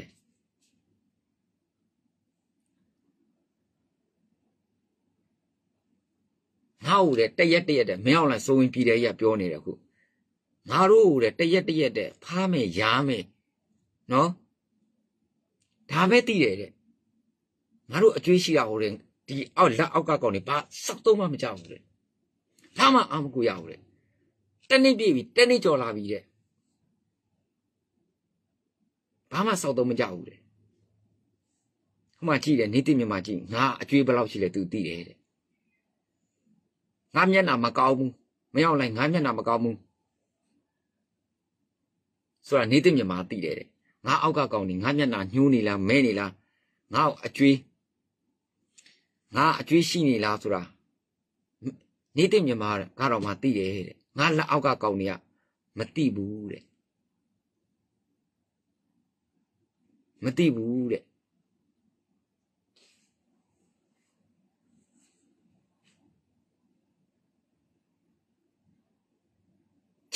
ငါ့ကိုတဲ့တရက်တရက်တဲ့မင်းအောင်လိုက်စိုးဝင်ပြည်တယ်ကြီးပြောနေတယ်ခုငါတို့တဲ့တရက်တရက်တဲ့ဖားမယ်ရားမယ်နော်ဒါပဲသိတယ်တဲ့ငါတို့အကျွေးရှိတာဟိုတဲ့ဒီအောက်လက်အောက်ကကောင်နေဘာစောက်သုံးမှမကြောက်ဘူးတဲ့ဘာမှအာမကူရဘူးတဲ့တနေ့ပြည့်ပြီတနေ့ကြော်လာပြီတဲ့ဘာမှစောက်သုံးမကြောက်ဘူးတဲ့ဟိုမှာကြည့်တယ်နေတိမြမှာကြည့်ငါအကျွေးဘယ်လောက်ရှိလဲသူသိတယ်တဲ့ငါမျက်နှာမကောင်းဘူးမရောက်လိုက်ငါမျက်နှာမကောင်းဘူးဆိုတာနေတိမြမှာသိတယ်တဲ့ငါအောက်ကကောင်နေငါမျက်နှာညှိုးနေလားမဲနေလားငါ့အကျွေးငါအကျွေးရှိနေလားဆိုတာနေသိမြန်မာကတော့မှသိတယ်တဲ့ငါလက်အောက်ကကောင်းနေကမသိဘူးတဲ့မသိဘူးတဲ့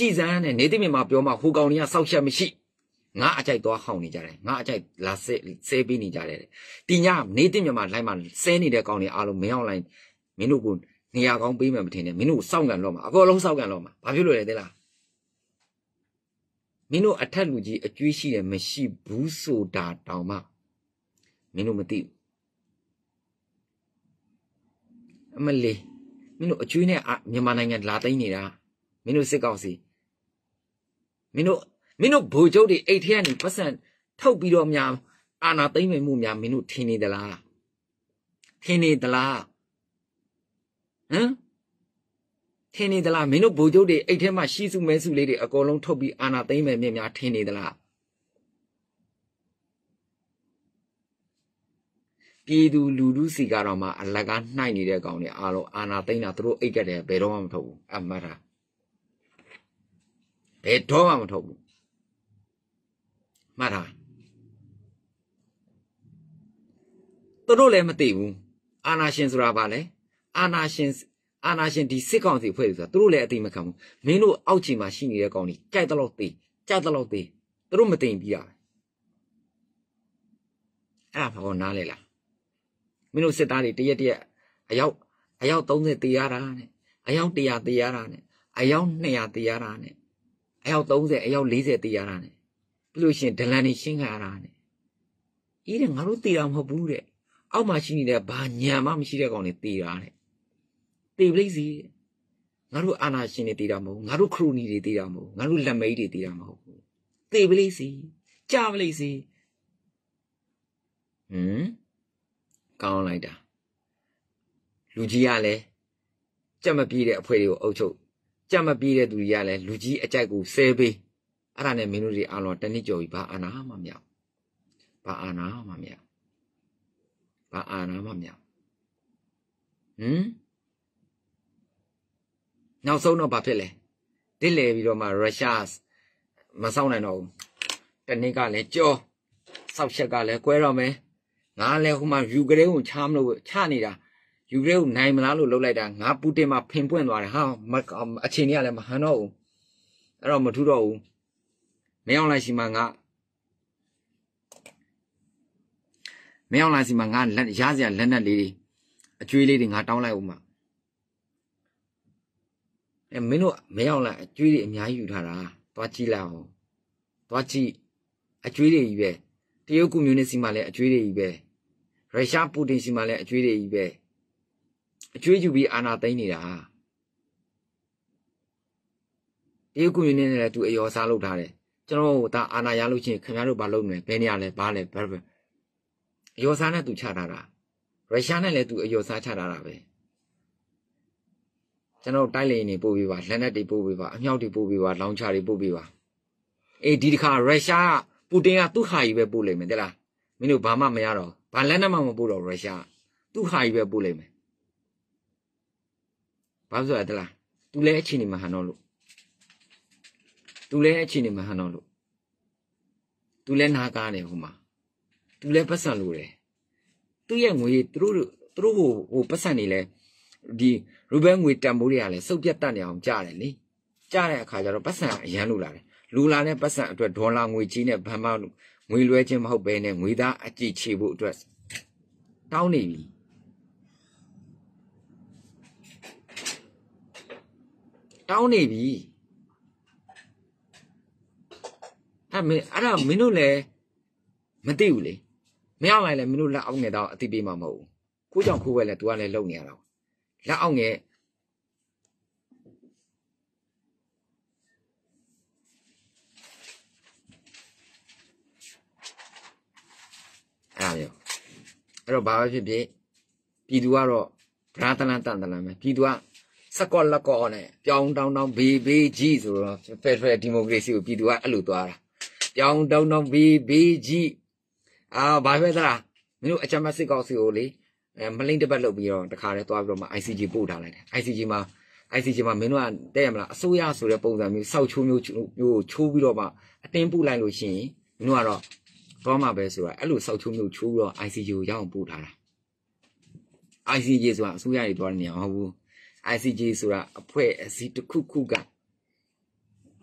ကြည်စမ်းနဲ့နေတဲ့မြန်မာပြောမှဟိုကောင်တွေကစောက်ချက်မရှိငါအကြိုက်သွားဟောင်းနေကြတယ်ငါအကြိုက်လာဆဲဆဲပေးနေကြတယ်ဒီညနေတဲ့မြန်မာလိုက်မှဆဲနေတဲ့ကောင်တွေအားလုံးမင်းအောင်လိုက်မင်းတို့ကိုနေရာကောင်းပေးမှမထင်နဲ့မင်းတို့စောင့်ကန်တော့မှာအကောလုံးစောင့်ကန်တော့မှာဘာဖြစ်လို့လဲတဲ့လားမင်းတို့အထက်လူကြီးအကျွေးရှိတယ်မရှိဘူးဆိုတာတောင်မှမင်းတို့မသိဘူးအမလေးမင်းတို့အကျွေးနဲ့မြန်မာနိုင်ငံလာသိမ်းနေတာမင်းတို့စစ်ကောင်စီမင်းတို့မင်းတို့ဗိုလ်ချုပ်တွေအိတ်ထဲကနေပတ်စံထုတ်ပြီးတော့များအာဏာသိမ်းမယ်မှုများမင်းတို့ထင်နေသလားထင်နေသလားဟမ်ထင်နေသလားမင်းတို့ဗိုလ်ချုပ်တွေအိတ်ထဲမှာရှိစုမဲစုလေးတွေအကုန်လုံးထုတ်ပြီးအာဏာသိမ်းမယ်မြင်များထင်နေသလားပြည်သူလူထုစီကတော့မှအလကားနှိုက်နေတဲ့ကောင်တွေအားလုံးအာဏာသိမ်းတာသူတို့အိတ်ကတဲ့ဘယ်တော့မှမထုတ်ဘူးအမှတ်တာဘယ်တော့မှမထုတ်ဘူးမှတ်တာသူတို့လည်းမသိဘူးအာဏာရှင်ဆိုတာဘာလဲအာဏာရှင်အာဏာရှင်ဒီစစ်ကောင်စီဖွဲ့ဆိုတာသူတို့လည်းအသိမခံဘူးမင်းတို့အောက်ခြေမှာရှိနေတဲ့ကောင်တွေကြိုက်တော့သေးကြိုက်တော့သေးသူတို့မသိပြီးရပဲအဲ့ဒါဘာလို့နားလဲလားမင်းတို့စစ်သားတွေတရက်တရက်အယောက်အယောက်သုံးဆယ်တေးရတာနဲ့အယောက်တစ်ရာတေးရတာနဲ့အယောက်နှစ်ရာတေးရတာနဲ့အယောက်သုံးဆယ်အယောက်လေးဆယ်တေးရတာနဲ့ပြီးလို့ရှိရင်ဒလန်တွေရှင်းခံရတာနဲ့အေးတဲ့ငါတို့တေးတာမဟုတ်ဘူးတဲ့အောက်မှာရှိနေတဲ့ဘာညံမှမရှိတဲ့ကောင်တွေတေးတာတဲ့တေးပလိစီငါတို့အာနာရှင်တွေတေးတာမဟုတ်ငါတို့ခရိုနီတွေတေးတာမဟုတ်ငါတို့လက်မိတ်တွေတေးတာမဟုတ်ဘူးတေးပလိစီကြာပလိစီဟမ်ကောင်းလိုက်တာလူကြီးကလည်းကြက်မပြေးတဲ့အဖွဲတွေကိုအုပ်ချုပ်ကြက်မပြေးတဲ့သူတွေကလည်းလူကြီးအကြိုက်ကိုဆဲပေးအဲ့ဒါနဲ့မင်းတို့တွေအားလုံးတနစ်ကြော်ပြီးဘာအာနာမှမမြောက်ဘာအာနာမှမမြောက်ဘာအာနာမှမမြောက်ဟမ်နောက်ဆုံးတော့ဘာဖြစ်လဲတစ်လေပြီးတော့မှရုရှားမဆောင်နိုင်တော့ဘူးတနစ်ကလည်းကြောစောက်ချက်ကလည်းကွဲတော့မယ်ငါလည်းဟိုမှာယူကရိန်းကိုချားမလို့ချနေတာယူကရိန်းကိုနိုင်မလားလို့လှုပ်လိုက်တာငါပူတင်မှာဖင်ပွင့်သွားတယ်ဟာအချိန်ကြီးကလည်းမဟန်တော့ဘူးအဲ့တော့မထူးတော့ဘူးမင်းအောင်လိုက်စီမှာငါမင်းအောင်လိုက်စီမှာငါလက်ရစရာလက်နက်လေးတွေအကျွေးလေးတွေငါတောင်းလိုက်ဦးမှာအဲမင်းတို့မင်းအောင်လိုက်အကျွေးတွေအများကြီးယူထားတာသွားကြည့်လိုက်အောင်သွားကြည့်အကျွေးတွေကြီးပဲတရုတ်ကွန်မြူနစ်စီမှာလည်းအကျွေးတွေကြီးပဲရုရှားပူတင်စီမှာလည်းအကျွေးတွေကြီးပဲအကျွေးယူပြီးအာဏာသိမ်းနေတာတရုတ်ကွန်မြူနစ်နဲ့လည်းသူအယောစားလုပ်ထားတယ်ကျွန်တော်တို့ဒါအာဏာရလို့ချင်းခင်ဗျားတို့ဘာလုပ်မလဲဘယ်နေရာလဲဘာလဲဘယ်ဘယ်အယောစားနဲ့သူချထားတာရုရှားနဲ့လည်းသူအယောစားချထားတာပဲကျွန်တော်တိုက်လေနေပို့ပေးပါလက်နက်တွေပို့ပေးပါအမြောက်တွေပို့ပေးပါလောင်ချာတွေပို့ပေးပါအေးဒီတစ်ခါရုရှားပူတင်ကသူ့ဟာကြီးပဲပို့လိမ့်မယ်တဲ့လားမင်းတို့ဘာမှမရတော့ဘာလက်နက်မှမပို့တော့ရုရှားသူ့ဟာကြီးပဲပို့လိမ့်မယ်ဘာလို့ဆိုရတဲ့လားသူလည်းအချင်းနေမှာဟန်တော့လို့သူလည်းအချင်းနေမှာဟန်တော့လို့သူလည်းနာကားနေဟိုမှာသူလည်းပတ်စံလို့တယ်သူ့ရဲ့ငွေသူတို့သူတို့ဟိုဟိုပတ်စံနေလဲဒီရူဘဲငွေတန်ဖိုးတွေကလည်းစုပ်ပြတ်တတ်နေအောင်ကြားတယ်လေကြားတဲ့အခါကျတော့ပတ်စံအရန်လို့လာတယ်လူလာတဲ့ပတ်စံအတွက်ဒေါ်လာငွေကြီးနဲ့ဗန်မငွေလွှဲခြင်းမဟုတ်ဘဲနဲ့ငွေသားအကြည့်ချေဖို့အတွက်တောင်းနေပြီတောင်းနေပြီအဲ့မင်းအဲ့ဒါမင်းတို့လည်းမသိဘူးလေမင်းအောင်လိုက်လည်းမင်းတို့လက်အောက်ငယ်တော့အတိပေးမှာမဟုတ်ဘူးကိုကြောင့်ခိုးပဲလဲ तू ကလည်းလုံနေရတာလက်အောက်ငယ်အဲ့တော့ဘာပဲဖြစ်ဖြစ်ပြည်သူကတော့ဗရာတလန်တန်တလန်ပဲပြည်သူကစကော့လက်ကော့နဲ့ပြောင်းတောင်းတောင်းဘေးဘေးကြီးဆိုတော့ဖက်ဒရယ်ဒီမိုကရေစီကိုပြည်သူကအဲ့လိုသွားတာပြောင်းတောင်းတောင်းဘေးဘေးကြီးအာဘာပဲသလားမင်းတို့အချမ်းမစစ်ကောက်စီကိုလေအဲမလိမ့်တပတ်လုပ်ပြီးတော့တခါတည်းသွားပြီးတော့မှ I C J ပို့ထားလိုက်တယ် I C J မှာ I C J မှာမင်းတို့ကတဲ့ရမလားအစိုးရဆိုတဲ့ပုံစံမျိုးစောက်ချိုးမျိုးမျိုးချိုးပြီးတော့မှအတင်းပို့လိုက်လို့ရှိရင်မင်းတို့ကတော့တော့မှပဲဆိုတာအဲ့လိုစောက်ချိုးမျိုးချိုးပြီးတော့ I C J ကိုရအောင်ပို့ထားတာ I C J ဆိုတာအစိုးရတွေတွားနေအောင်ဟုတ်ဘူး I C J ဆိုတာအဖွဲ့အစည်းတစ်ခုခုက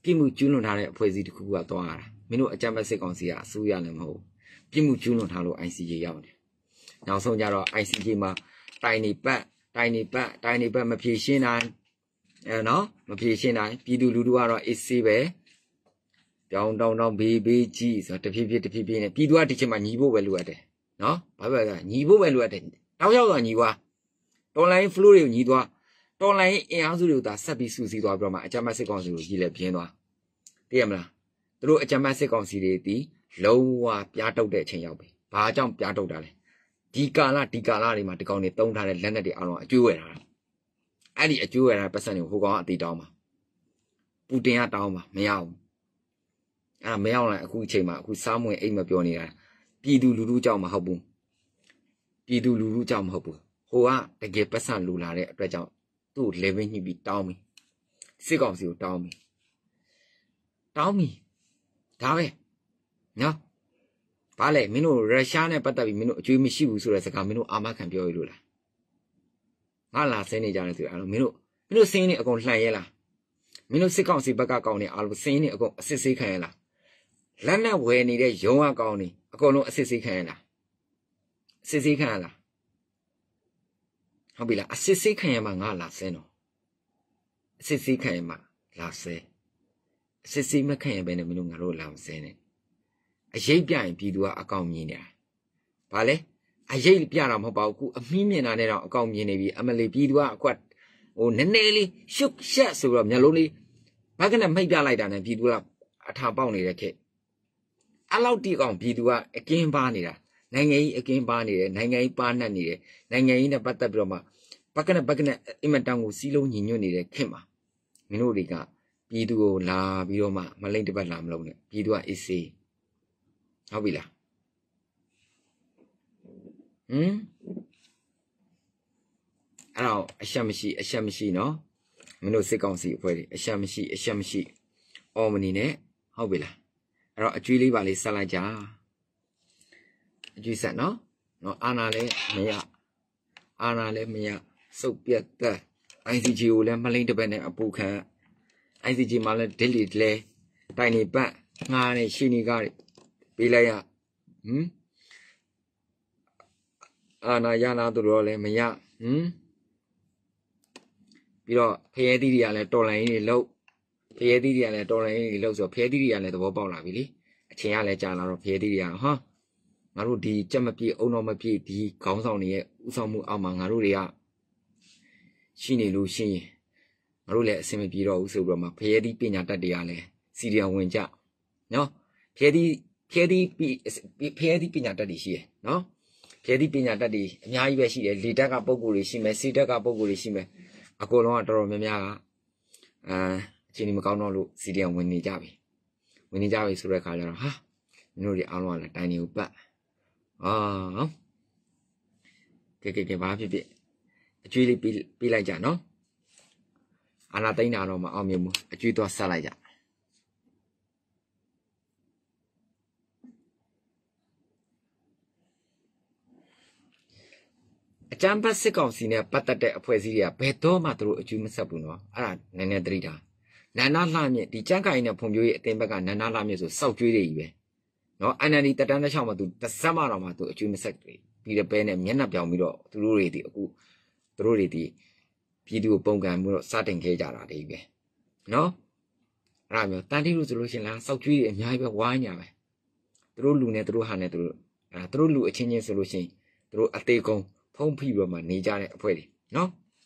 ပြစ်မှုကျူးလွန်ထားတဲ့အဖွဲ့အစည်းတစ်ခုကသွားရတာမင်းတို့အကြမ်းဖက်စစ်ကောင်စီကအစိုးရလည်းမဟုတ်ပြစ်မှုကျူးလွန်ထားလို့ I C J ရောက်တယ်နောက်ဆုံးကြတော့ I C J မှာတိုင်နေပတ်တိုင်နေပတ်တိုင်နေပတ်မဖြေရှင်းနိုင်အဲနော်မဖြေရှင်းနိုင်ပြည်သူလူထုကတော့ A C ပဲတောင်းတောင်းတောင်းဘေးဘေးကြီးဆိုတော့တဖြည်းဖြည်းတဖြည်းဖြည်းနဲ့ပြည်သူကဒီချိန်မှာညီဖို့ပဲလိုအပ်တယ်နော်ဘာပဲကညီဖို့ပဲလိုအပ်တယ်တောက်ရောက်တော့ညီသွားတော်လိုင်း flow တွေကိုညီသွားတော်လိုင်းအင်အားစုတွေကိုသာဆက်ပြီးစုစည်းသွားပြီးတော့မှအကြမ်းဖက်စစ်ကောင်စီကိုကြီးလဲပြင်းသွားသိရမလားသူတို့အကြမ်းဖက်စစ်ကောင်စီတွေဒီလုံးဝပြားတုတ်တဲ့အချိန်ရောက်ပြီဘာကြောင့်ပြားတုတ်တာလဲဒီကာလဒီကာလတွေမှာဒီကောင်တွေတုံးထားတဲ့လက်နက်တွေအလုံးအကျွေးဝယ်ထားတာအဲ့ဒီအကျွေးဝယ်ထားတဲ့ပတ်စံတွေကိုဟိုကောင်ကအတီတောင်းပါပူတင်ကတောင်းပါမရဘူးအဲ့ဒါမရောက်လိုက်အခုအချိန်မှာအခုစားမွေအိမ်မပြောနေတာပြည်သူလူထုကြောင့်မဟုတ်ဘူးပြည်သူလူထုကြောင့်မဟုတ်ဘူးဟိုကတကယ်ပတ်စံလူလာတဲ့အတွက်ကြောင့်သူ့ကို level ညှိပြီးတောင်းပြီစစ်ကောင်စီကိုတောင်းပြီတောင်းပြီဒါပဲနော်ဘာလဲမင်းတို့ရုရှားနဲ့ပတ်သက်ပြီးမင်းတို့အကျွေးမရှိဘူးဆိုတဲ့စကားမင်းတို့အာမခံပြောရလို့လားငါလာဆင်းနေကြတယ်ဆိုအဲ့လိုမင်းတို့မင်းတို့စင်းနေအကုန်လှန်ရဲလားမင်းတို့စစ်ကောင်စီဘက်ကကောင်းနေအားလုံးစင်းနေအကုန်အစစ်ဆေးခံရလားလက်နဲ့ဝယ်နေတဲ့ရုံးကကောင်းနေအကုန်လုံးအစစ်ဆေးခံရလားအစစ်ဆေးခံရလားဟုတ်ပြီလားအစစ်ဆေးခံရမှငါလာဆင်းတော့အစစ်ဆေးခံရမှလာဆဲအစစ်ဆေးမခံရဘဲနဲ့မင်းတို့ငါတို့လာမဆင်းနဲ့အရေးပြရင်ပြည်သူကအကောင်မြင်နေတာဘာလဲအရေးပြတာမဟုတ်ပါဘူးခုအမီးမြင်တာနဲ့တော့အကောင်မြင်နေပြီအမလီပြည်သူကအကွက်ဟိုနည်းနည်းလေးရှုပ်ရှက်ဆိုတော့မျက်လုံးလေးဘာကနဲ့မိတ်ပြလိုက်တာနဲ့ပြည်သူကအထာပေါက်နေတဲ့ခေတ်အလောက်တီကောင်ပြည်သူကအကင်းပါနေတာနိုင်ငံကြီးအကင်းပါနေတယ်နိုင်ငံကြီးပါနှက်နေတယ်နိုင်ငံကြီးနဲ့ပတ်သက်ပြီးတော့မှဘက်ကနဲ့ဘက်ကနဲ့အင်မတန်ကိုစီးလုံးညီညွတ်နေတဲ့ခေတ်မှာမင်းတို့တွေကပြည်သူကိုလာပြီးတော့မှမလိမ့်တပတ်လာမလုပ်နဲ့ပြည်သူကအေးစေးဟုတ်ပြီလားဟမ်အဲ့တော့အရှက်မရှိအရှက်မရှိနော်မင်းတို့စစ်ကောင်စီအဖွဲ့တွေအရှက်မရှိအရှက်မရှိအော်မနီနဲ့ဟုတ်ပြီလားအဲ့တော့အကျွေးလေးပါလေးဆက်လိုက်ကြအကျွေးဆက်နော်နော်အာနာလည်းမရအာနာလည်းမရစုပ်ပြတ်သက် I C J ကိုလည်းမလိမ့်တပတ်နဲ့အပူခံ I C J မှာလည်းဒစ်လီလဲတိုင်နေပတ်ငါနဲ့ရှီနီကားပေးလိုက်ရဟမ်အာနာရနာတို့တော့လည်းမရဟမ်ပြီးတော့ဖရဲသီးတွေကလည်းတော်လိုင်းကြီးတွေလှုပ်ဖရဲသီးတွေကလည်းတော်လိုင်းကြီးတွေလှုပ်ဆိုဖရဲသီးတွေကလည်းသဘောပေါက်လာပြီလေအချိန်ကလည်းကြာလာတော့ဖရဲသီးတွေကဟာငါတို့ဒီကြက်မပြေအုံတော်မပြေဒီခေါင်းဆောင်တွေရဲ့ဥဆောင်မှုအောက်မှာငါတို့တွေကရှိနေလို့ရှိရင်ငါတို့လည်းအဆင်မပြေတော့ဘူးဆိုပြီးတော့မှဖရဲသီးပညာတတ်တွေကလည်းစီရီယံဝင်ကြနော်ဖရဲသီးဖရဲသီးဖရဲသီးပညာတတ်တွေရှိရယ်နော်ဖရဲသီးပညာတတ်တွေအများကြီးပဲရှိတယ်လေတက်ကပုံကိုယ်တွေရှိမယ်စီတက်ကပုံကိုယ်တွေရှိမယ်အကုန်လုံးကတော်တော်များများကအာအချိန်ကြီးမကောင်းတော့လို့စီရီယံဝင်နေကြပြီဝင်နေကြပြီဆိုတဲ့အခါကျတော့ဟာမင်းတို့တွေအားလုံးကလည်းတိုင်နေကိုပတ်အာကဲကဲကဲဘာဖြစ်ဖြစ်အကျွေးလေးပေးပေးလိုက်ကြနော်အာနာသိန်းတာတော့မအောင်မြင်ဘူးအကျွေးသွားဆက်လိုက်ကြအကြမ်းဖက်စစ်ကောင်စီနဲ့ပတ်သက်တဲ့အဖွဲ့အစည်းတွေကဘယ်တော့မှသူတို့အကျူးမဆက်ဘူးနော်အဲ့ဒါနည်းနည်းသတိထားနန္နာလှမြင့်ဒီကြမ်းကိုင်နဲ့ဖွံ့ဖြိုးရေးအသင်းဘက်ကနန္နာလှမြင့်ဆိုစောက်ကျွေးတွေကြီးပဲနော် N L D တက်တန်းတစ်ချောင်းမှာသူတစ်စက်မှတော့မှသူအကျူးမဆက်ပြီးတဲ့ပဲနဲ့မျက်နှာပြောင်ပြီးတော့သူတို့တွေဒီအခုသူတို့တွေဒီပြည်သူကိုပုံကံပြီးတော့စတင်ခဲ့ကြတာတွေပဲနော်အဲ့ဒါမျိုးတန်တီလို့ဆိုလို့ရှိရင်လားစောက်ကျွေးတွေအများကြီးပဲဝိုင်းညာပဲသူတို့လူနဲ့သူတို့ဟာနဲ့သူတို့အဲသူတို့လူအချင်းချင်းဆိုလို့ရှိရင်သူတို့အသေးကုန်းဖုံးဖိပြီးတော့မှနေကြတဲ့အဖွဲ့တွေနော်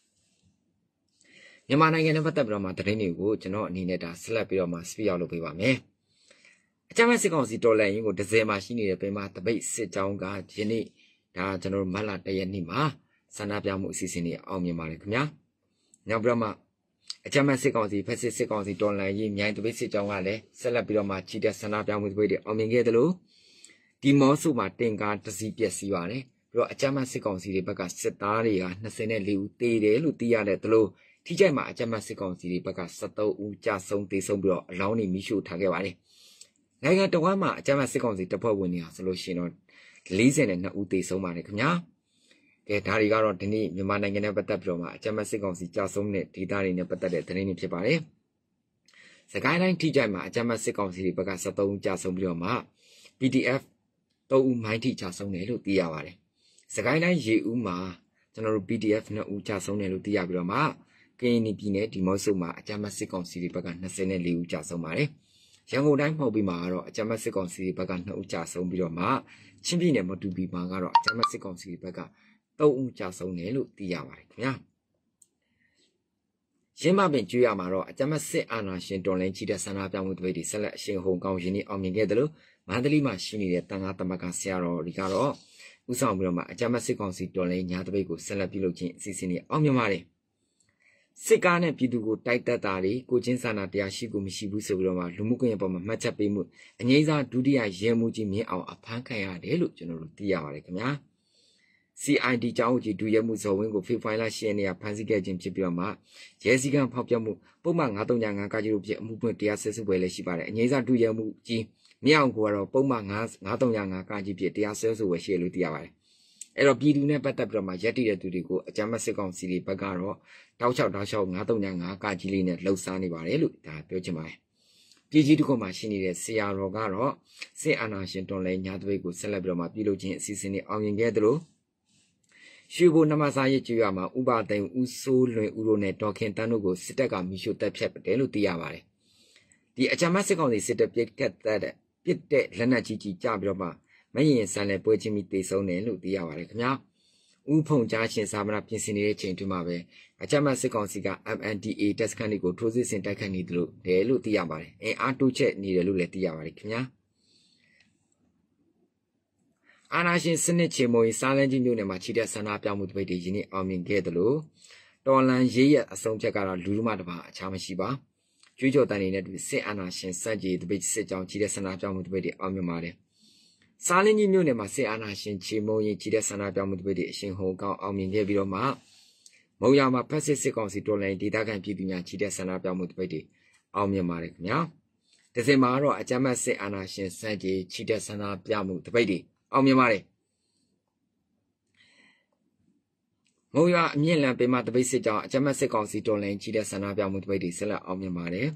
မြန်မာနိုင်ငံနဲ့ပတ်သက်ပြီးတော့မှသတင်းတွေကိုကျွန်တော်အနေနဲ့ဒါဆက်လက်ပြီးတော့မှ speak out လုပ်ပေးပါမယ်အကြမ်းဖက်စစ်ကောင်စီတော်လှန်ရေးကိုဒဇယ်မှာရှိနေတဲ့ပင်မတပိတ်စစ်ကြောင်းကယနေ့ဒါကျွန်တော်မတ်လတရက်နေ့မှာဆန္ဒပြမှုအစီအစဉ်တွေအောင်မြင်ပါတယ်ခင်ဗျာနောက်ပြီးတော့မှအကြမ်းဖက်စစ်ကောင်စီဖက်စစ်စစ်ကောင်စီတော်လှန်ရေးမြိုင်တပိတ်စစ်ကြောင်းကလည်းဆက်လက်ပြီးတော့မှကြီးတဲ့ဆန္ဒပြမှုတွေအောင်မြင်ခဲ့တယ်လို့ဒီမော့ဆုမှာတင်ကားတစည်းပျက်စီးပါတယ်ပြီးတော့အကြမ်းဖက်စစ်ကောင်စီတွေဘက်ကစစ်သားတွေက၂၄ဦးတေတယ်လို့သိရတယ်တလို့ထိကြိုက်မှာအကြမ်းဖက်စစ်ကောင်စီတွေဘက်က၁၃ဦးကြာဆုံးတေဆုံးပြီးတော့အလောင်းတွေမိရှို့ထားခဲ့ပါတယ်နိုင်ငံတော်ဝမ်းမှာအကြမ်းဖက်စစ်ကောင်စီတပ်ဖွဲ့ဝင်တွေဟာဆိုလို့ရှိရင်တော့၄၂ဦးတေဆုံးပါတယ်ခင်ဗျာကဲဒါတွေကတော့ဒီနေ့မြန်မာနိုင်ငံနဲ့ပတ်သက်ပြီးတော့မှအကြမ်းဖက်စစ်ကောင်စီကြာဆုံးတဲ့ဒေသတွေနဲ့ပတ်သက်တဲ့သတင်းတွေဖြစ်ပါတယ်စကိုင်းတိုင်းထိကြိုက်မှာအကြမ်းဖက်စစ်ကောင်စီတွေဘက်ကဆက်သုံးကြဆုံးပြီးတော့မှ P D F သုံးဦးမိုင်းထိကြဆုံးတယ်လို့သိရပါတယ်စကိုင်းတိုင်းရေဦးမှာကျွန်တော်တို့ P D F နှစ်ဦးကြဆုံးတယ်လို့သိရပြီးတော့မှကရင်ပြည်နယ်ဒီမော့ဆုမှာအကြမ်းဖက်စစ်ကောင်စီတွေဘက်က၂၄ဦးကြဆုံးပါတယ်ရန်ကုန်တိုင်းမှောက်ပြီးမှာကတော့အကြမ်းဖက်စစ်ကောင်စီတွေဘက်ကနှစ်ဦးကြဆုံးပြီးတော့မှချင်းပြည်နယ်မတူပီမှာကတော့အကြမ်းဖက်စစ်ကောင်စီတွေဘက်ကသုံးဦးကြဆုံးတယ်လို့သိရပါတယ်ခင်ဗျာရင်းမပင်ကျွေးရမှာတော့အကြမ်းဖက်စစ်အာဏာရှင်တော်လှန်ကြီးတဲ့ဆန္ဒပြမှုတွေဒီဆက်လက်အရှိန်ဟုန်ကောင်းရင်းနှီးအောင်မြင်ခဲ့တယ်လို့မန္တလေးမှာရှိနေတဲ့တန်ခါသမဂ္ဂဆရာတော်တွေကတော့ဥဆောင်ပြီးတော့မှအကြမ်းဖက်စစ်ကောင်စီတော်လှန်ညာတပိတ်ကိုဆက်လက်ပြုလုပ်ခြင်းအစီအစဉ်တွေအောင်မြင်ပါတယ်စစ်ကားနဲ့ပြည်သူကိုတိုက်တက်တာတွေကိုချင်းစာနာတရားရှိကိုမရှိဘူးဆိုပြီးတော့မှလူမှုကွန်ရက်ပေါ်မှာမှတ်ချက်ပေးမှုအငြိမ်းစားဒုတိယရဲမှုကြီးမြင့်အောင်အဖမ်းခံရတယ်လို့ကျွန်တော်တို့သိရပါတယ်ခင်ဗျာ C I D ကျောင်းကြီးဒုရဲမှုဇော်ဝင်းကိုဖေဖော်ဝါရီလ၈ရက်နေ့ကဖမ်းဆီးခဲ့ခြင်းဖြစ်ပြီးတော့မှရဲစည်းကမ်းဖောက်ပြမှုပုံမှန်၅၃၅ကကြီးတို့ဖြစ်အမှုဖွင့်တရားစွဲဆိုပွဲလည်းရှိပါတယ်အငြိမ်းစားဒုရဲမှုကြီးမြင့်အောင်ကတော့ပုံမှန်၅၃၅ကကြီးဖြစ်တရားစွဲဆိုပွဲရှိရလို့သိရပါတယ်အဲ့တော့ပြည်သူနဲ့ပတ်သက်ပြီးတော့မှရက်တည်တဲ့သူတွေကိုအကြမ်းဖက်စစ်ကောင်စီတွေဘက်ကတော့တောက်ချောက်တောက်ချောက်၅၃၅ကကြီးလေးနဲ့လှုပ်ရှားနေပါတယ်လို့ဒါပြောချင်ပါတယ်ပြည်ကြီးတစ်ခုမှရှိနေတဲ့ဆရာတော်ကတော့စစ်အာဏာရှင်တော်လှန်ညာတပိတ်ကိုဆက်လက်ပြီးတော့မှပြည်လို့ချင်းအစီအစဉ်တွေအောင်မြင်ခဲ့သလိုရွှေဘိုနမစာရေးကျွော်မှာဥပသိမ်ဦးစိုးလွင်ဦးတို့နဲ့ဒေါ်ခင်တန်းတို့ကိုစစ်တပ်ကမိရှို့တပ်ဖြတ်တယ်လို့သိရပါတယ်ဒီအကြမ်းဖက်စစ်ကောင်စီစစ်တပ်ပြစ်ကတ်တဲ့ပြစ်တဲ့လက်နက်ကြီးကြီးကြပြီးတော့မှမရင်ဆန်လဲပွဲချင်းပြီးတေဆုံးတယ်လို့သိရပါတယ်ခင်ဗျာဥဖုံကြားရှင်စာမနာပြင်ဆင်နေတဲ့ချိန်တွင်မှာပဲအကြမ်းဖက်စစ်ကောင်စီက M N D A တပ်စခန်းတွေကိုထိုးစစ်ဆင်တိုက်ခတ်နေတယ်လို့တယ်လို့သိရပါတယ်အင်အားတိုးချက်နေတယ်လို့လည်းသိရပါတယ်ခင်ဗျာအာနာရှင်စနစ်ချေမွေစားလန်းကြီးမြို့နယ်မှာခြိတဲ့ဆန္ဒပြမှုတပိတ်တွေယင်းနေ့အောင်မြင်ခဲ့တယ်လို့တော်လန်ရေးရအဆုံးဖြတ်ကတော့လူလူမတပါအခြားမရှိပါကြွေးကြော်တန်တွေနဲ့စစ်အာဏာရှင်စန့်ကျင်တပိတ်စစ်ကြောင်းခြိတဲ့ဆန္ဒပြမှုတပိတ်တွေအောင်မြင်ပါတယ်စားလင်းကြီးမြို့နယ်မှာစစ်အာဏာရှင်ချေမုံရင်ခြိတဲ့ဆန္ဒပြမှုတပိတ်တွေအရှင်ဟုန်ကောင်းအောင်မြင်ခဲ့ပြီးတော့မှမုံရမှာဖက်စစ်စစ်ကောင်စီတော်လှန်ဒေသခံပြည်သူများခြိတဲ့ဆန္ဒပြမှုတပိတ်တွေအောင်မြင်ပါတယ်ခင်ဗျာဒီစင်မှာတော့အကြမ်းဖက်စစ်အာဏာရှင်စန့်ကျင်ခြိတဲ့ဆန္ဒပြမှုတပိတ်တွေအောင်မြင်ပါတယ်မုံရအမြင့်လန်ပေမှာတပိတ်စစ်ကြောင်းအကြမ်းဖက်စစ်ကောင်စီတော်လှန်ကြီးတဲ့ဆန္ဒပြမှုတပိတ်တွေဆက်လက်အောင်မြင်ပါတယ်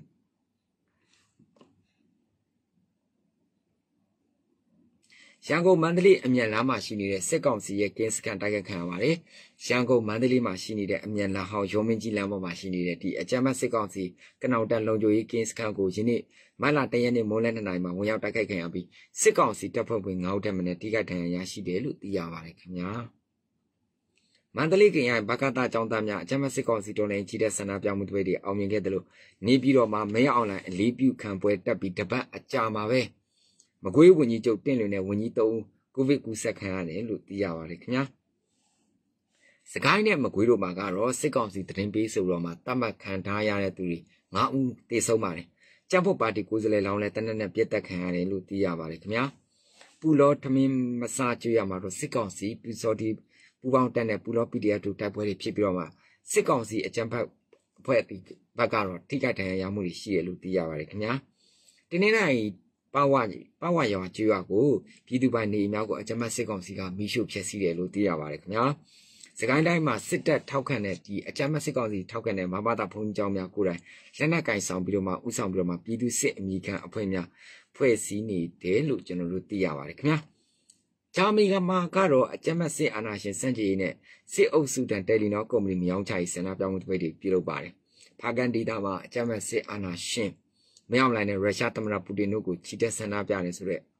ရန်ကုန်မန္တလေးအမြန်လမ်းမှာရှိနေတဲ့စစ်ကောင်စီရဲ့ကင်းစကန်တိုက်ခိုက်ခံရပါတယ်ရန်ကုန်မန္တလေးမှာရှိနေတဲ့အမြန်လမ်းဟောင်းရုံးမင်းကြီးလမ်းပေါ်မှာရှိနေတဲ့ဒီအကြမ်းဖက်စစ်ကောင်စီကနောင်တက်လုံခြုံရေးကင်းစကန်ကိုယနေ့မတ်လတရက်နေ့မိုးလယ်နှစ်နာရီမှာဝင်ရောက်တိုက်ခိုက်ခံရပြီးစစ်ကောင်စီတပ်ဖွဲ့ဝင်၅ဦးထက်မနည်းထိခိုက်ဒဏ်ရာရရှိတယ်လို့သိရပါတယ်ခင်ဗျာမန္တလေးကင်ရိုင်ဘကတာကျောင်းသားများအကြမ်းဖက်စစ်ကောင်စီတော်လှန်ကြီးတဲ့ဆန္ဒပြမှုတွေအောင်မြင်ခဲ့တယ်လို့နေပြည်တော်မှာမရအောင်လိုင်းအလေးပြုခံပွဲတက်ပြီးတပတ်အကြာမှာပဲမကွေးဝန်ကြီးချုပ်တင့်လွင်နဲ့ဝန်ကြီးသုံးဦးကိုဗစ်ကူးစက်ခံရတယ်လို့သိရပါတယ်ခင်ဗျာစကိုင်းနဲ့မကွေးတို့မှာကတော့စစ်ကောင်စီသတင်းပေးဆိုတော့မှတတ်မှတ်ခံထားရတဲ့သူတွေ၅ဦးသေဆုံးပါတယ်ကျန်းဖို့ပါတီကိုယ်စားလှယ်လောင်းလဲတနက်နဲ့ပြစ်တက်ခံရတယ်လို့သိရပါတယ်ခင်ဗျာပူလောထမင်းမစားကြရမှာတော့စစ်ကောင်စီပူစောတီပူပေါင်းတက်တဲ့ပူလော P D F တို့တိုက်ပွဲတွေဖြစ်ပြီးတော့မှစစ်ကောင်စီအကြမ်းဖက်အဖွဲ့ဘက်ကတော့ထိခိုက်ဒဏ်ရာရမှုတွေရှိရလို့သိရပါတယ်ခင်ဗျာဒီနေ့နိုင်ပါဝါပါဝါရွာကျွာကိုပြည်သူပိုင်နေအများကိုအကြမ်းဖက်စစ်ကောင်စီကမိရှုဖျက်ဆီးတယ်လို့သိရပါတယ်ခင်ဗျာစကိုင်းတိုင်းမှာစစ်တပ်ထောက်ခံတဲ့ဒီအကြမ်းဖက်စစ်ကောင်စီထောက်ခံတဲ့မဘာသာဘုံကျောင်းများကိုယ်တိုင်လက်နက်ကင်ဆောင်ပြီးတော့မှဥဆောင်ပြီးတော့မှပြည်သူစစ်အမိခံအဖွဲ့များဖွဲ့စည်းနေတယ်လို့ကျွန်တော်တို့သိရပါတယ်ခင်ဗျာဂျာမီကမှာကတော့အကြမ်းဖက်စစ်အာဏာရှင်စန့်ကျင်ရေးနဲ့စစ်အုပ်စုတန်တယ်လီနောကုမ္ပဏီမြောင်းချရေးစင်နာပြောင်းမှုတွေပြုလုပ်ပါတယ်ဖာကန်ဒေတာမှာအကြမ်းဖက်စစ်အာဏာရှင်မင်းအောင်လှိုင်နဲ့ရုရှားသမ္မတပူတင်တို့ကိုချီတက်ဆန္ဒပြနေဆိုတဲ့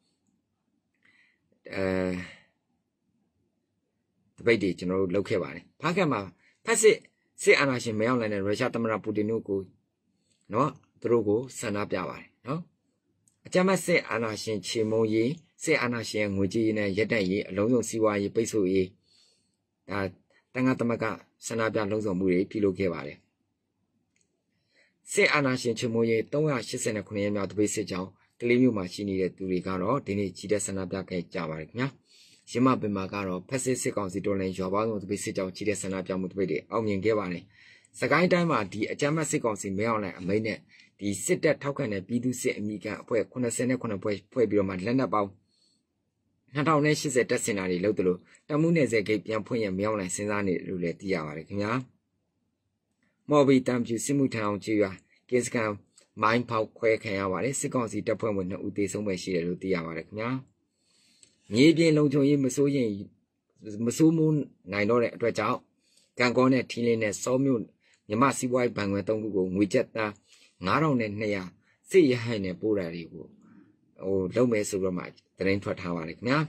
အဲတပိတ်တွေကျွန်တော်တို့လုပ်ခဲ့ပါတယ်ဖားကတ်မှာဖက်စစ်စစ်အာဏာရှင်မင်းအောင်လှိုင်နဲ့ရုရှားသမ္မတပူတင်တို့ကိုနော်သူတို့ကိုဆန္ဒပြပါတယ်နော်အကြမ်းဖက်စစ်အာဏာရှင်ချေမုံရေးစစ်အာဏာရှင်ငွေကြေးနဲ့ရက်တက်ရေးအလုံးစုံစီးပွားရေးပိတ်ဆို့ရေးဒါတန်ခါသမကဆန္ဒပြလုံးစုံမှုတွေပြုလုပ်ခဲ့ပါတယ်စစ်အာဏာရှင်ချေမုံရေး၃၈၉ရက်မြောက်တပိတ်စစ်ကြောင်းကလေးမျိုးမှာရှိနေတဲ့သူတွေကတော့ဒီနေ့ကြီးတဲ့ဆန္ဒပြခဲ့ကြပါတယ်ခင်ဗျာရမပင်မာကတော့ဖက်စစ်စစ်ကောင်စီတော်လှန်ရွာပေါင်းစုံတပိတ်စစ်ကြောင်းကြီးတဲ့ဆန္ဒပြမှုတပိတ်တွေအောင်မြင်ခဲ့ပါတယ်စကိုင်းတိုင်းမှာဒီအကြမ်းဖက်စစ်ကောင်စီမဲအောင်လိုက်အမိန့်နဲ့ဒီစစ်တပ်ထောက်ခံတဲ့ပြည်သူစစ်အမိခံအဖွဲ့၈၉ဖွဲ့ဖွဲ့ပြီးတော့မှလက်နက်ပေါင်း၂၀၈၀တက်စင်တာတွေလုပ်တယ်လို့တမှုနယ်စဲဂိတ်ပြန်ဖွင့်ရမြောင်းလိုက်စဉ်းစားနေတယ်လို့လည်းသိရပါတယ်ခင်ဗျာမော်ဘီတမ်ဖြူစစ်မှုထမ်းအောင်ကျွေးရွာကင်းစကန်မိုင်းဖောက်ခွဲခံရပါတယ်စစ်ကောင်စီတပ်ဖွဲ့ဝင်နှစ်ဦးသေဆုံးပဲရှိတယ်လို့သိရပါတယ်ခင်ဗျာမြေပြင်လုံခြုံရေးမစိုးရင်မစိုးမှုနိုင်တော့တဲ့အတွက်ကြောင့်ကံကောနဲ့ထင်းလင်းနဲ့စောမြို့မြမစီးပွားရေးဘဏ်ငွေသုံးခုကိုငွေကျပ်သားငါးထောင်နဲ့နှစ်ရာစစ်ရဟန်းနဲ့ပို့တာတွေကိုဟိုလုံးမဲဆိုတော့မှသတင်းထွက်ထားပါတယ်ခင်ဗျာ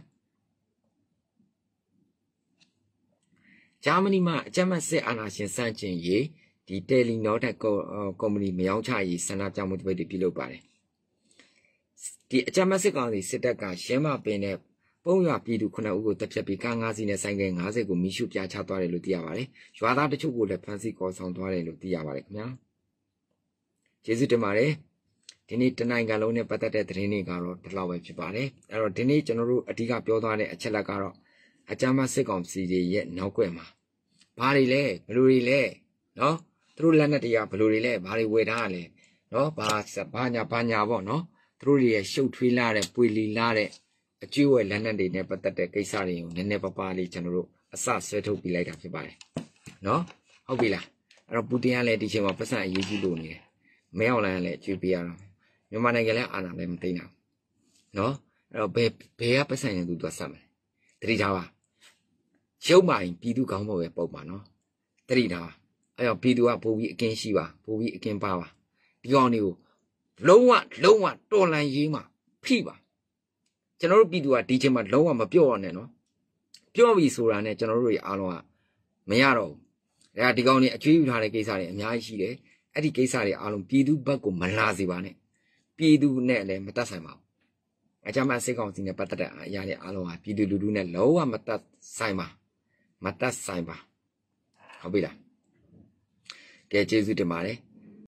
ဂျာမနီမှာအကြမ်းဖက်စစ်အာဏာရှင်စန့်ကျင်ရေးဒီတယ်လီနော်တက်ကုမ္ပဏီမယောင်းချရေးဆန္ဒပြမှုတွေပြုလုပ်ပါတယ်ဒီအကြမ်းဖက်စစ်ကောင်စီစစ်တပ်ကရှင်းမပင်နဲ့ပုံရွာပြည်သူခုနှစ်ဦးကိုတပ်ဖြတ်ပြီးကားငါးစီးနဲ့ဆိုင်ကယ်ငါးစီးကိုမိရှုပြချသွားတယ်လို့သိရပါတယ်ရွာသားတချို့ကိုလည်းဖမ်းဆီးခေါ်ဆောင်သွားတယ်လို့သိရပါတယ်ခင်ဗျာကျေးဇူးတင်ပါတယ်ဒီနေ့တနိုင်ငံလုံးနဲ့ပတ်သက်တဲ့သတင်းတွေကတော့ဒီလောက်ပဲဖြစ်ပါတယ်အဲ့တော့ဒီနေ့ကျွန်တော်တို့အဓိကပြောသွားတဲ့အချက်လက်ကတော့အကြမ်းဖက်စစ်ကောင်စီတွေရဲ့နောက်ွယ်မှာဘာတွေလဲဘယ်လိုတွေလဲနော်သူတို့လက်နက်တွေကဘယ်လိုတွေလဲဘာတွေဝယ်ထားရလဲနော်ဘာဘာညာဘာညာပေါ့နော်သူတို့တွေရဲ့ရှုပ်ထွေးလာတဲ့ပွေလီလာတဲ့အကျွေးဝယ်လက်နက်တွေနဲ့ပတ်သက်တဲ့ကိစ္စတွေကိုနည်းနည်းပါးပါးလေးကျွန်တော်တို့အစဆွဲထုတ်ပြလိုက်တာဖြစ်ပါတယ်နော်ဟုတ်ပြီလားအဲ့တော့ပူတင်ကလည်းဒီချိန်မှာပတ်စံအရေးကြီးလို့နေတယ်မဲအောင်လိုင်းကလည်းကျွေးပေးရတော့မြန်မာနိုင်ငံလည်းအာဏာလည်းမသိနိုင်ဘူးနော်အဲ့တော့ဘယ်ဘယ်ကပတ်စံရင်သူသွားဆက်မလဲတတိထားပါရုပ်မှရင်ပြည်သူကောင်းဖို့ပဲပုံပါနော်တတိထားပါအဲ့တော့ပြည်သူကပို့ပြီးအကင်းရှိပါပို့ပြီးအကင်းပါပါဒီကောင်တွေကိုလုံးဝလုံးဝတော်လန်ရေးမှာဖိပါကျွန်တော်တို့ပြည်သူကဒီချိန်မှာလုံးဝမပြော့ရနဲ့နော်ပြော့ပြီဆိုတာနဲ့ကျွန်တော်တို့တွေအားလုံးကမရတော့ဘူးဒါဒီကောင်တွေအကျွေးယူထားတဲ့ကိစ္စတွေအများကြီးရှိတယ်အဲ့ဒီကိစ္စတွေအားလုံးပြည်သူဘက်ကိုမလာစေပါနဲ့ပြည်သူနဲ့လည်းမတတ်ဆိုင်ပါဘူးအကြမ်းဖက်စစ်ကောင်စီနဲ့ပတ်သက်တဲ့အရာတွေအားလုံးဟာပြည်သူလူထုနဲ့လုံးဝမတတ်ဆိုင်ပါမတတ်ဆိုင်ပါဟုတ်ပြီလားကဲကျေးဇူးတင်ပါတယ်